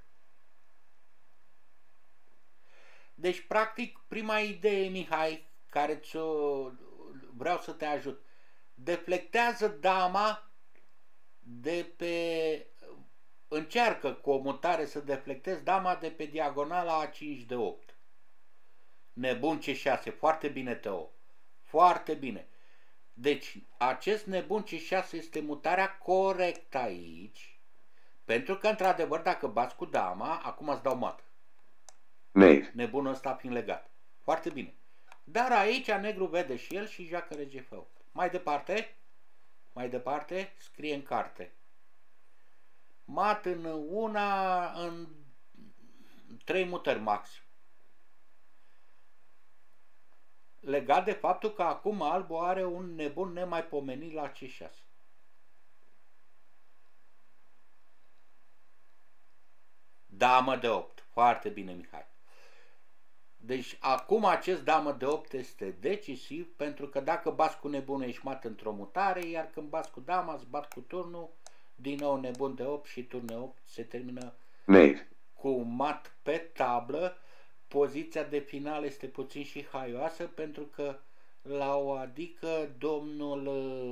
Deci, practic, prima idee, Mihai, care vreau să te ajut. Deflectează dama de pe... Încearcă cu o mutare să deflectezi dama de pe diagonala A5 de 8. Nebun C6. Foarte bine, Teo. Foarte bine. Deci, acest nebun C6 este mutarea corectă aici. Pentru că, într-adevăr, dacă bați cu dama, acum îți dau mat. Mate. Nebunul ăsta fiind legat. Foarte bine. Dar aici negru vede și el și joacă rege F8. Mai departe, scrie în carte. Mat în 3 mutări maxim. Legat de faptul că acum albul are un nebun nemaipomenit la C6. Damă de 8. Foarte bine, Mihai. Deci acum acest damă de 8 este decisiv, pentru că dacă bați cu nebunul ești mat într-o mutare, iar când bați cu dama, îți bat cu turnul, din nou nebun de 8 și turn de 8 se termină Mate. cu mat pe tablă. Poziția de final este puțin și haioasă, pentru că la o adică domnul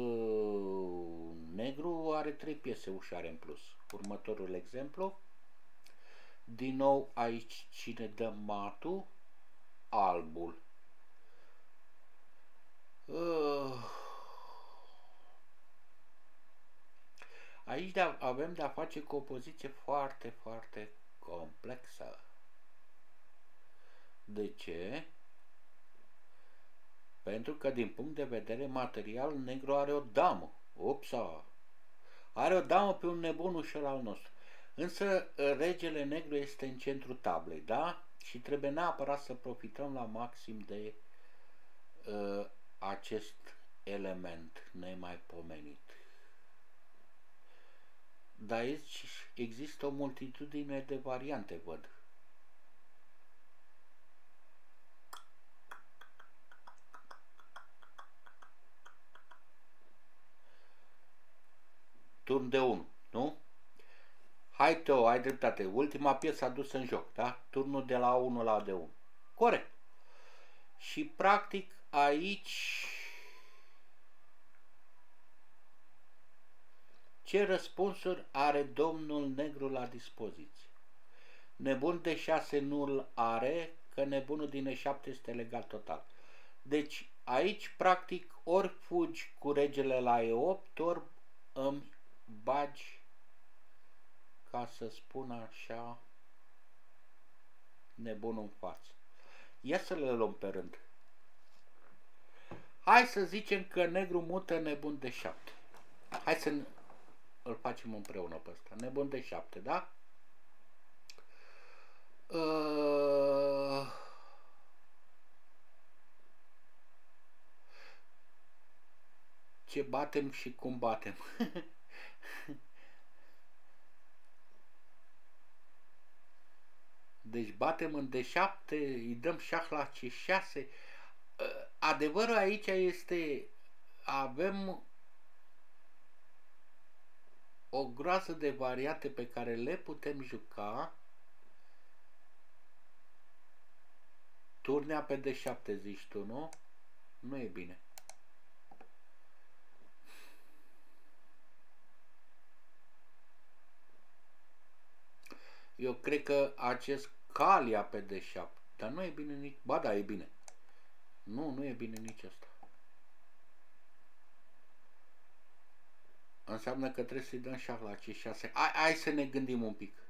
negru are 3 piese ușoare în plus. Următorul exemplu. Din nou aici cine dă matul? Albul. Aici avem de-a face cu o poziție foarte, foarte complexă. De ce? Pentru că din punct de vedere material, negru are o damă. Upsa! Are o damă pe un nebun ușor al nostru. Însă regele negru este în centrul tablei, da? Și trebuie neapărat să profităm la maxim de acest element nemaipomenit. Dar aici există o multitudine de variante, văd. Turn de 1, nu? Hai, Teo, ai dreptate. Ultima piesă adusă în joc, da? Turnul de la 1 la D1. Corect. Și practic aici ce răspunsuri are domnul negru la dispoziție? Nebun de 6 nu-l are, că nebunul din E7 este legal total. Deci aici practic ori fugi cu regele la E8, ori îmi bagi, ca să spun așa, nebunul în față. Ia să le luăm pe rând. Hai să zicem că negru mută nebun de 7. Hai să îl facem împreună pe ăsta. Nebun de 7, da? ce batem și cum batem. Deci batem în D7, îi dăm șah la C6. Adevărul aici este, avem o groază de variante pe care le putem juca. Turnea pe D7 zici tu, nu? Nu e bine. Eu cred că acest calia pe D7, dar nu e bine nici... Ba da, e bine. Nu e bine nici asta. Înseamnă că trebuie să-i dăm șah la C6. Hai să ne gândim un pic.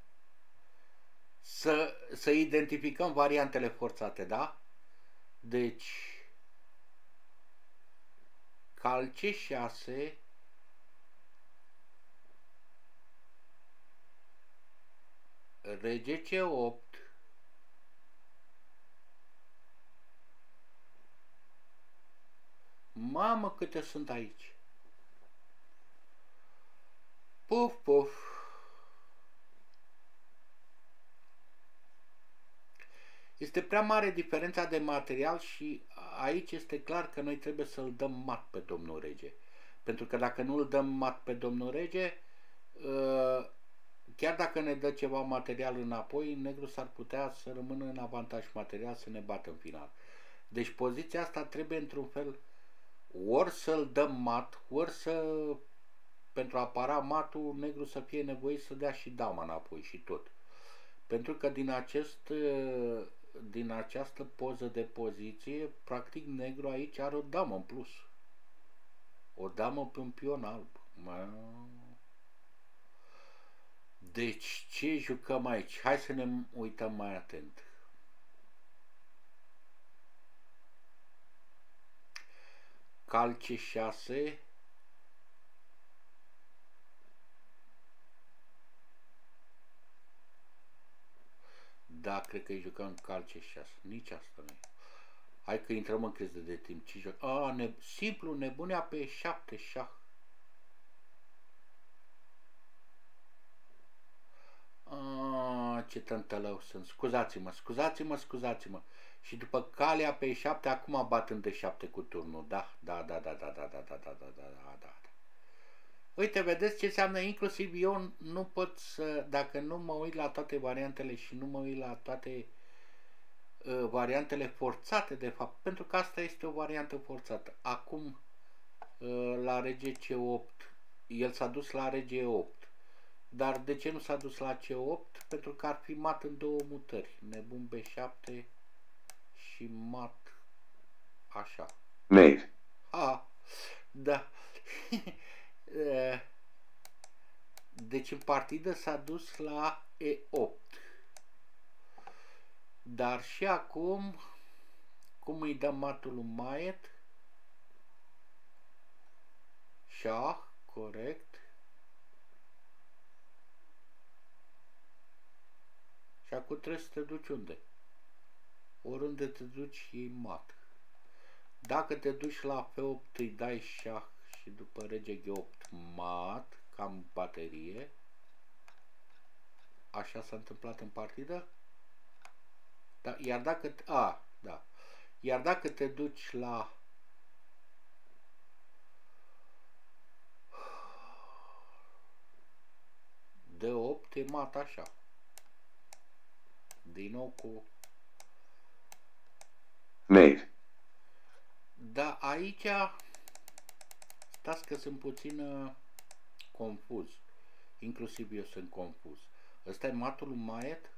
Să identificăm variantele forțate, da? Deci, cal C6, rege C8, mamă câte sunt aici. Puf, puf. Este prea mare diferența de material și aici este clar că noi trebuie să-l dăm mat pe domnul rege. Pentru că dacă nu îl dăm mat pe domnul rege, chiar dacă ne dă ceva material înapoi, negru s-ar putea să rămână în avantaj material, să ne bată în final. Deci poziția asta trebuie într-un fel ori să-l dăm mat, ori să, pentru a apăra matul, negru să fie nevoit să dea și dama înapoi și tot. Pentru că din această poză de poziție, practic negru aici are o damă în plus. O damă pe un pion alb. Deci ce jucăm aici? Hai să ne uităm mai atent. Cal C6. Da, cred că îi jucăm cal C6. Nici asta nu e. Hai că intrăm în criză de timp. Ce joc? Simplu, nebunea pe 7 șah. Ce tântălău sunt. Scuzați-mă. Și după calea pe 7, acum bat în D7 cu turnul. Da. Uite, vedeți ce înseamnă, inclusiv eu nu pot să, dacă nu mă uit la toate variantele și nu mă uit la toate variantele forțate, de fapt, pentru că asta este o variantă forțată. Acum, la rege C8, el s-a dus la rege 8. Dar de ce nu s-a dus la C8? Pentru că ar fi mat în două mutări. Nebun B7 și mat așa. Mate. Da. Deci în partidă s-a dus la E8. Dar și acum, cum îi dăm matul lui Maet? Șah, corect. Și acum trebuie să te duci unde? Oriunde te duci, e mat. Dacă te duci la F8, îi dai șah și după rege G8 mat, cam baterie. Așa s-a întâmplat în partidă? Da, iar dacă da. Iar dacă te duci la D8, e mat așa. Din nou cu... Mate. Da, aici stați că sunt puțin confuz. Inclusiv eu sunt confuz. Ăsta e matul lui Maet?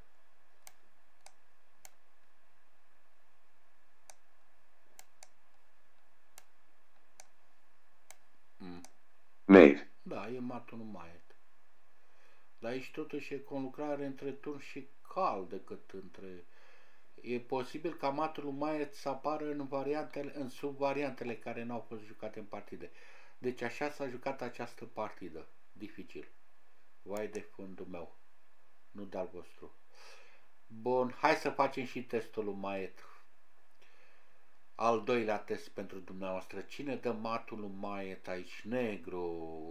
Mate. Da, e matul lui Maet. Dar aici totuși e conlucrare între turn și cal decât între... E posibil ca matul lui Maet să apară în subvariantele care n-au fost jucate în partide. Deci așa s-a jucat această partidă. Dificil. Vai de fundul meu. Nu de-al vostru. Bun, hai să facem și testul lui Maet. Al doilea test pentru dumneavoastră. Cine dă matul lui Maiet aici? Negru.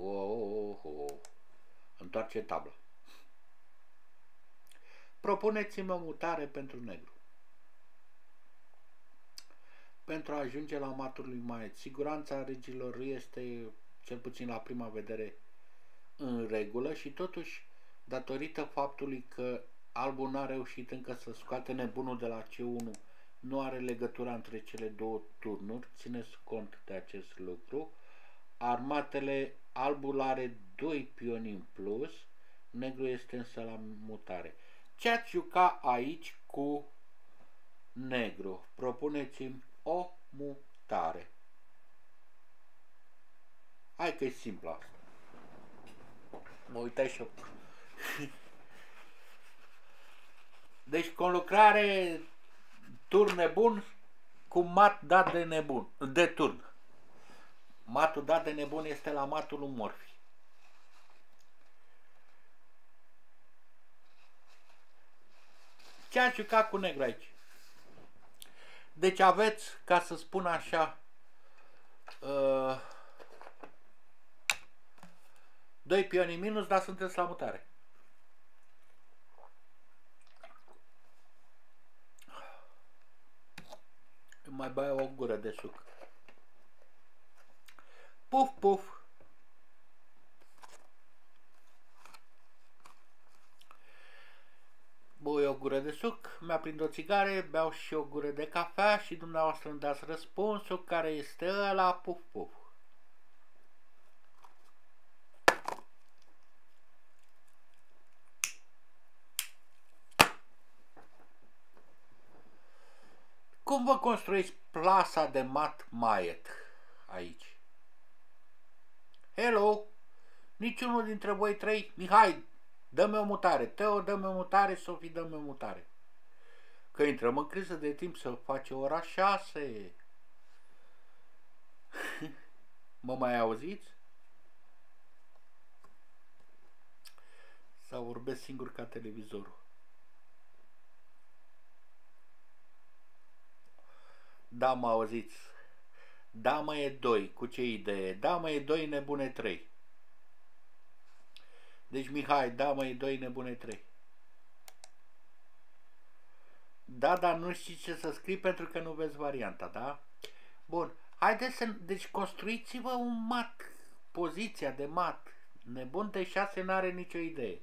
Întoarce tabla. Propuneți-mi o mutare pentru negru. Pentru a ajunge la matul lui Maiet. Siguranța regilor este, cel puțin la prima vedere, în regulă și totuși, datorită faptului că albul n-a reușit încă să scoate nebunul de la C1, nu are legătura între cele două turnuri, țineți cont de acest lucru. Armatele, albul are 2 pioni în plus, negru este însă la mutare. Ce ați juca aici cu negru? Propuneți-mi o mutare. Hai că e simplu asta. Mă uitai și eu. Deci conlucrare turn nebun cu mat dat de nebun, de turn. Matul dat de nebun este la matul lui Morphy. Ce a jucat cu negru aici? Deci aveți, ca să spun așa, 2 pioni minus, dar sunteți la mutare. Mai bai o gură de suc. Puf, puf. Băi o gură de suc, mi-aprind o țigare, beau și o gură de cafea și dumneavoastră îmi dați răspunsul care este ăla, puf, puf. Cum vă construiți plasa de mat Maiet aici? Hello! Niciunul dintre voi trei, Mihai, dă-mi o mutare, Teo, dă-mi o mutare, Sofie, dă-mi o mutare. Că intrăm în criză de timp să face ora 6. Mă mai auziți? Sau vorbesc singur ca televizorul? Da, mă auziți. Damă e 2, cu ce idee? Damă e 2, nebune 3. Deci Mihai, damă e 2, nebune 3. Da, dar nu știi ce să scrii pentru că nu vezi varianta, da? Bun, haideți să... Deci construiți-vă un mat, poziția de mat. Nebun de 6 n-are nicio idee.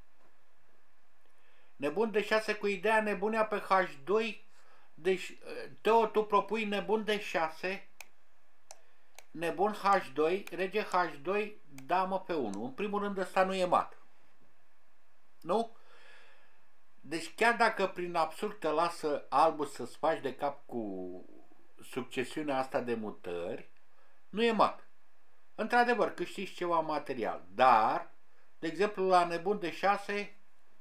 Nebun de 6 cu ideea nebunea pe H2. Deci, Teo, tu propui nebun de 6, nebun H2, rege H2, damă pe 1. În primul rând ăsta nu e mat. Nu? Deci chiar dacă prin absurd te lasă albul să-ți faci de cap cu succesiunea asta de mutări, nu e mat. Într-adevăr, câștigi ceva material. Dar, de exemplu, la nebun de 6,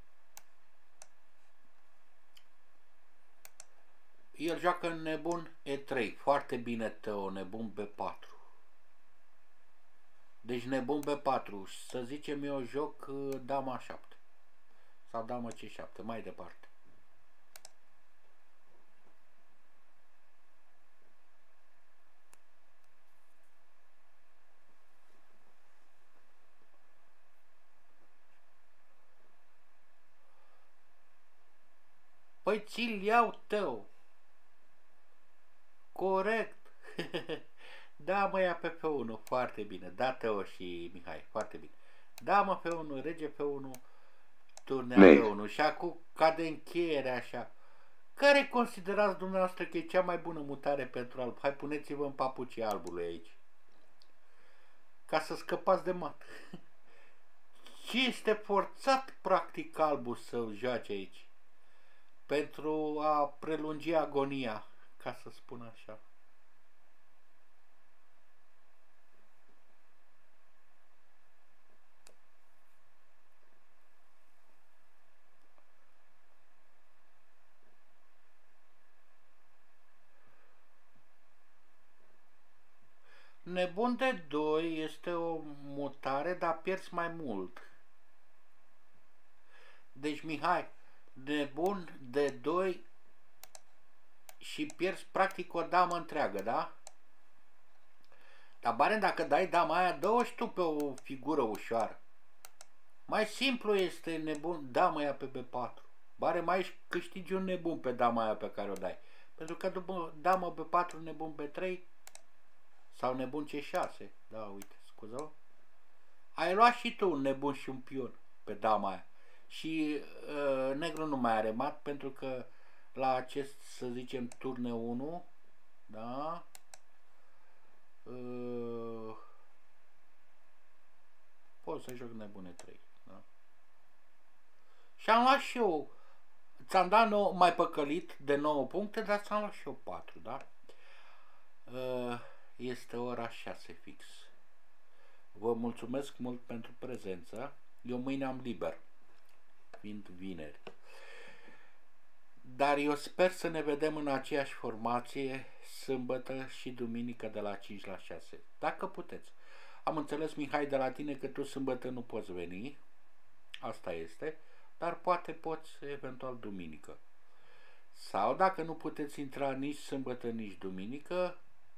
el joacă în nebun E3. Foarte bine, Teo, nebun B4. Deci nebun B4. Să zicem eu joc dama 7. Sau damă C7. Mai departe. Păi ți-l iau, Teo. Corect. Da, mă, ia pe F1. Foarte bine. Da, Teo și Mihai. Foarte bine. Da, mă, F1. Rege F1. Turnea F1. Și acum cade încheierea așa. Care considerați dumneavoastră că e cea mai bună mutare pentru alb? Hai, puneți-vă în papucii albului aici. Ca să scăpați de mat. Și este forțat practic albul să joace aici. Pentru a prelungi agonia, ca să spun așa. Nebun de 2 este o mutare, dar pierzi mai mult. Deci, Mihai, nebun de 2 și pierzi practic o damă întreagă, da? Dar bare dacă dai dama aia, dă-o și tu pe o figură ușoară. Mai simplu este nebun dama aia pe B4. Bare mai câștigi un nebun pe dama aia pe care o dai. Pentru că după damă B4, nebun B3 sau nebun C6. Da, uite, scuză. Ai luat și tu un nebun și un pion pe dama aia. Și negru nu mai are mat pentru că la acest, să zicem, turne 1, da, pot să joc nebune 3, da? Și am luat și eu, ți-am dat 9, mai păcălit de 9 puncte, dar ți-am luat și eu 4, da? Este ora 6 fix. Vă mulțumesc mult pentru prezență. Eu mâine am liber, fiind vineri. Dar eu sper să ne vedem în aceeași formație sâmbătă și duminică de la 5 la 6. Dacă puteți. Am înțeles, Mihai, de la tine că tu sâmbătă nu poți veni. Asta este. Dar poate poți eventual duminică. Sau dacă nu puteți intra nici sâmbătă, nici duminică,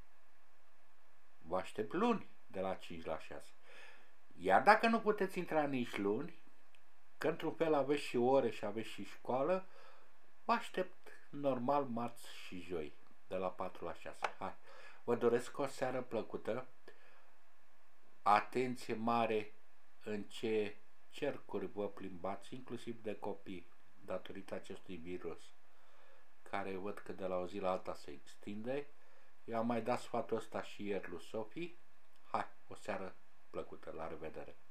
vă aștept luni de la 5 la 6. Iar dacă nu puteți intra nici luni, că într-un fel aveți și ore și aveți și școală, vă aștept normal marți și joi, de la 4 la 6. Hai, vă doresc o seară plăcută, atenție mare în ce cercuri vă plimbați, inclusiv de copii, datorită acestui virus, care văd că de la o zi la alta se extinde. Eu am mai dat sfatul ăsta și ieri lui Sofie. Hai, o seară plăcută, la revedere!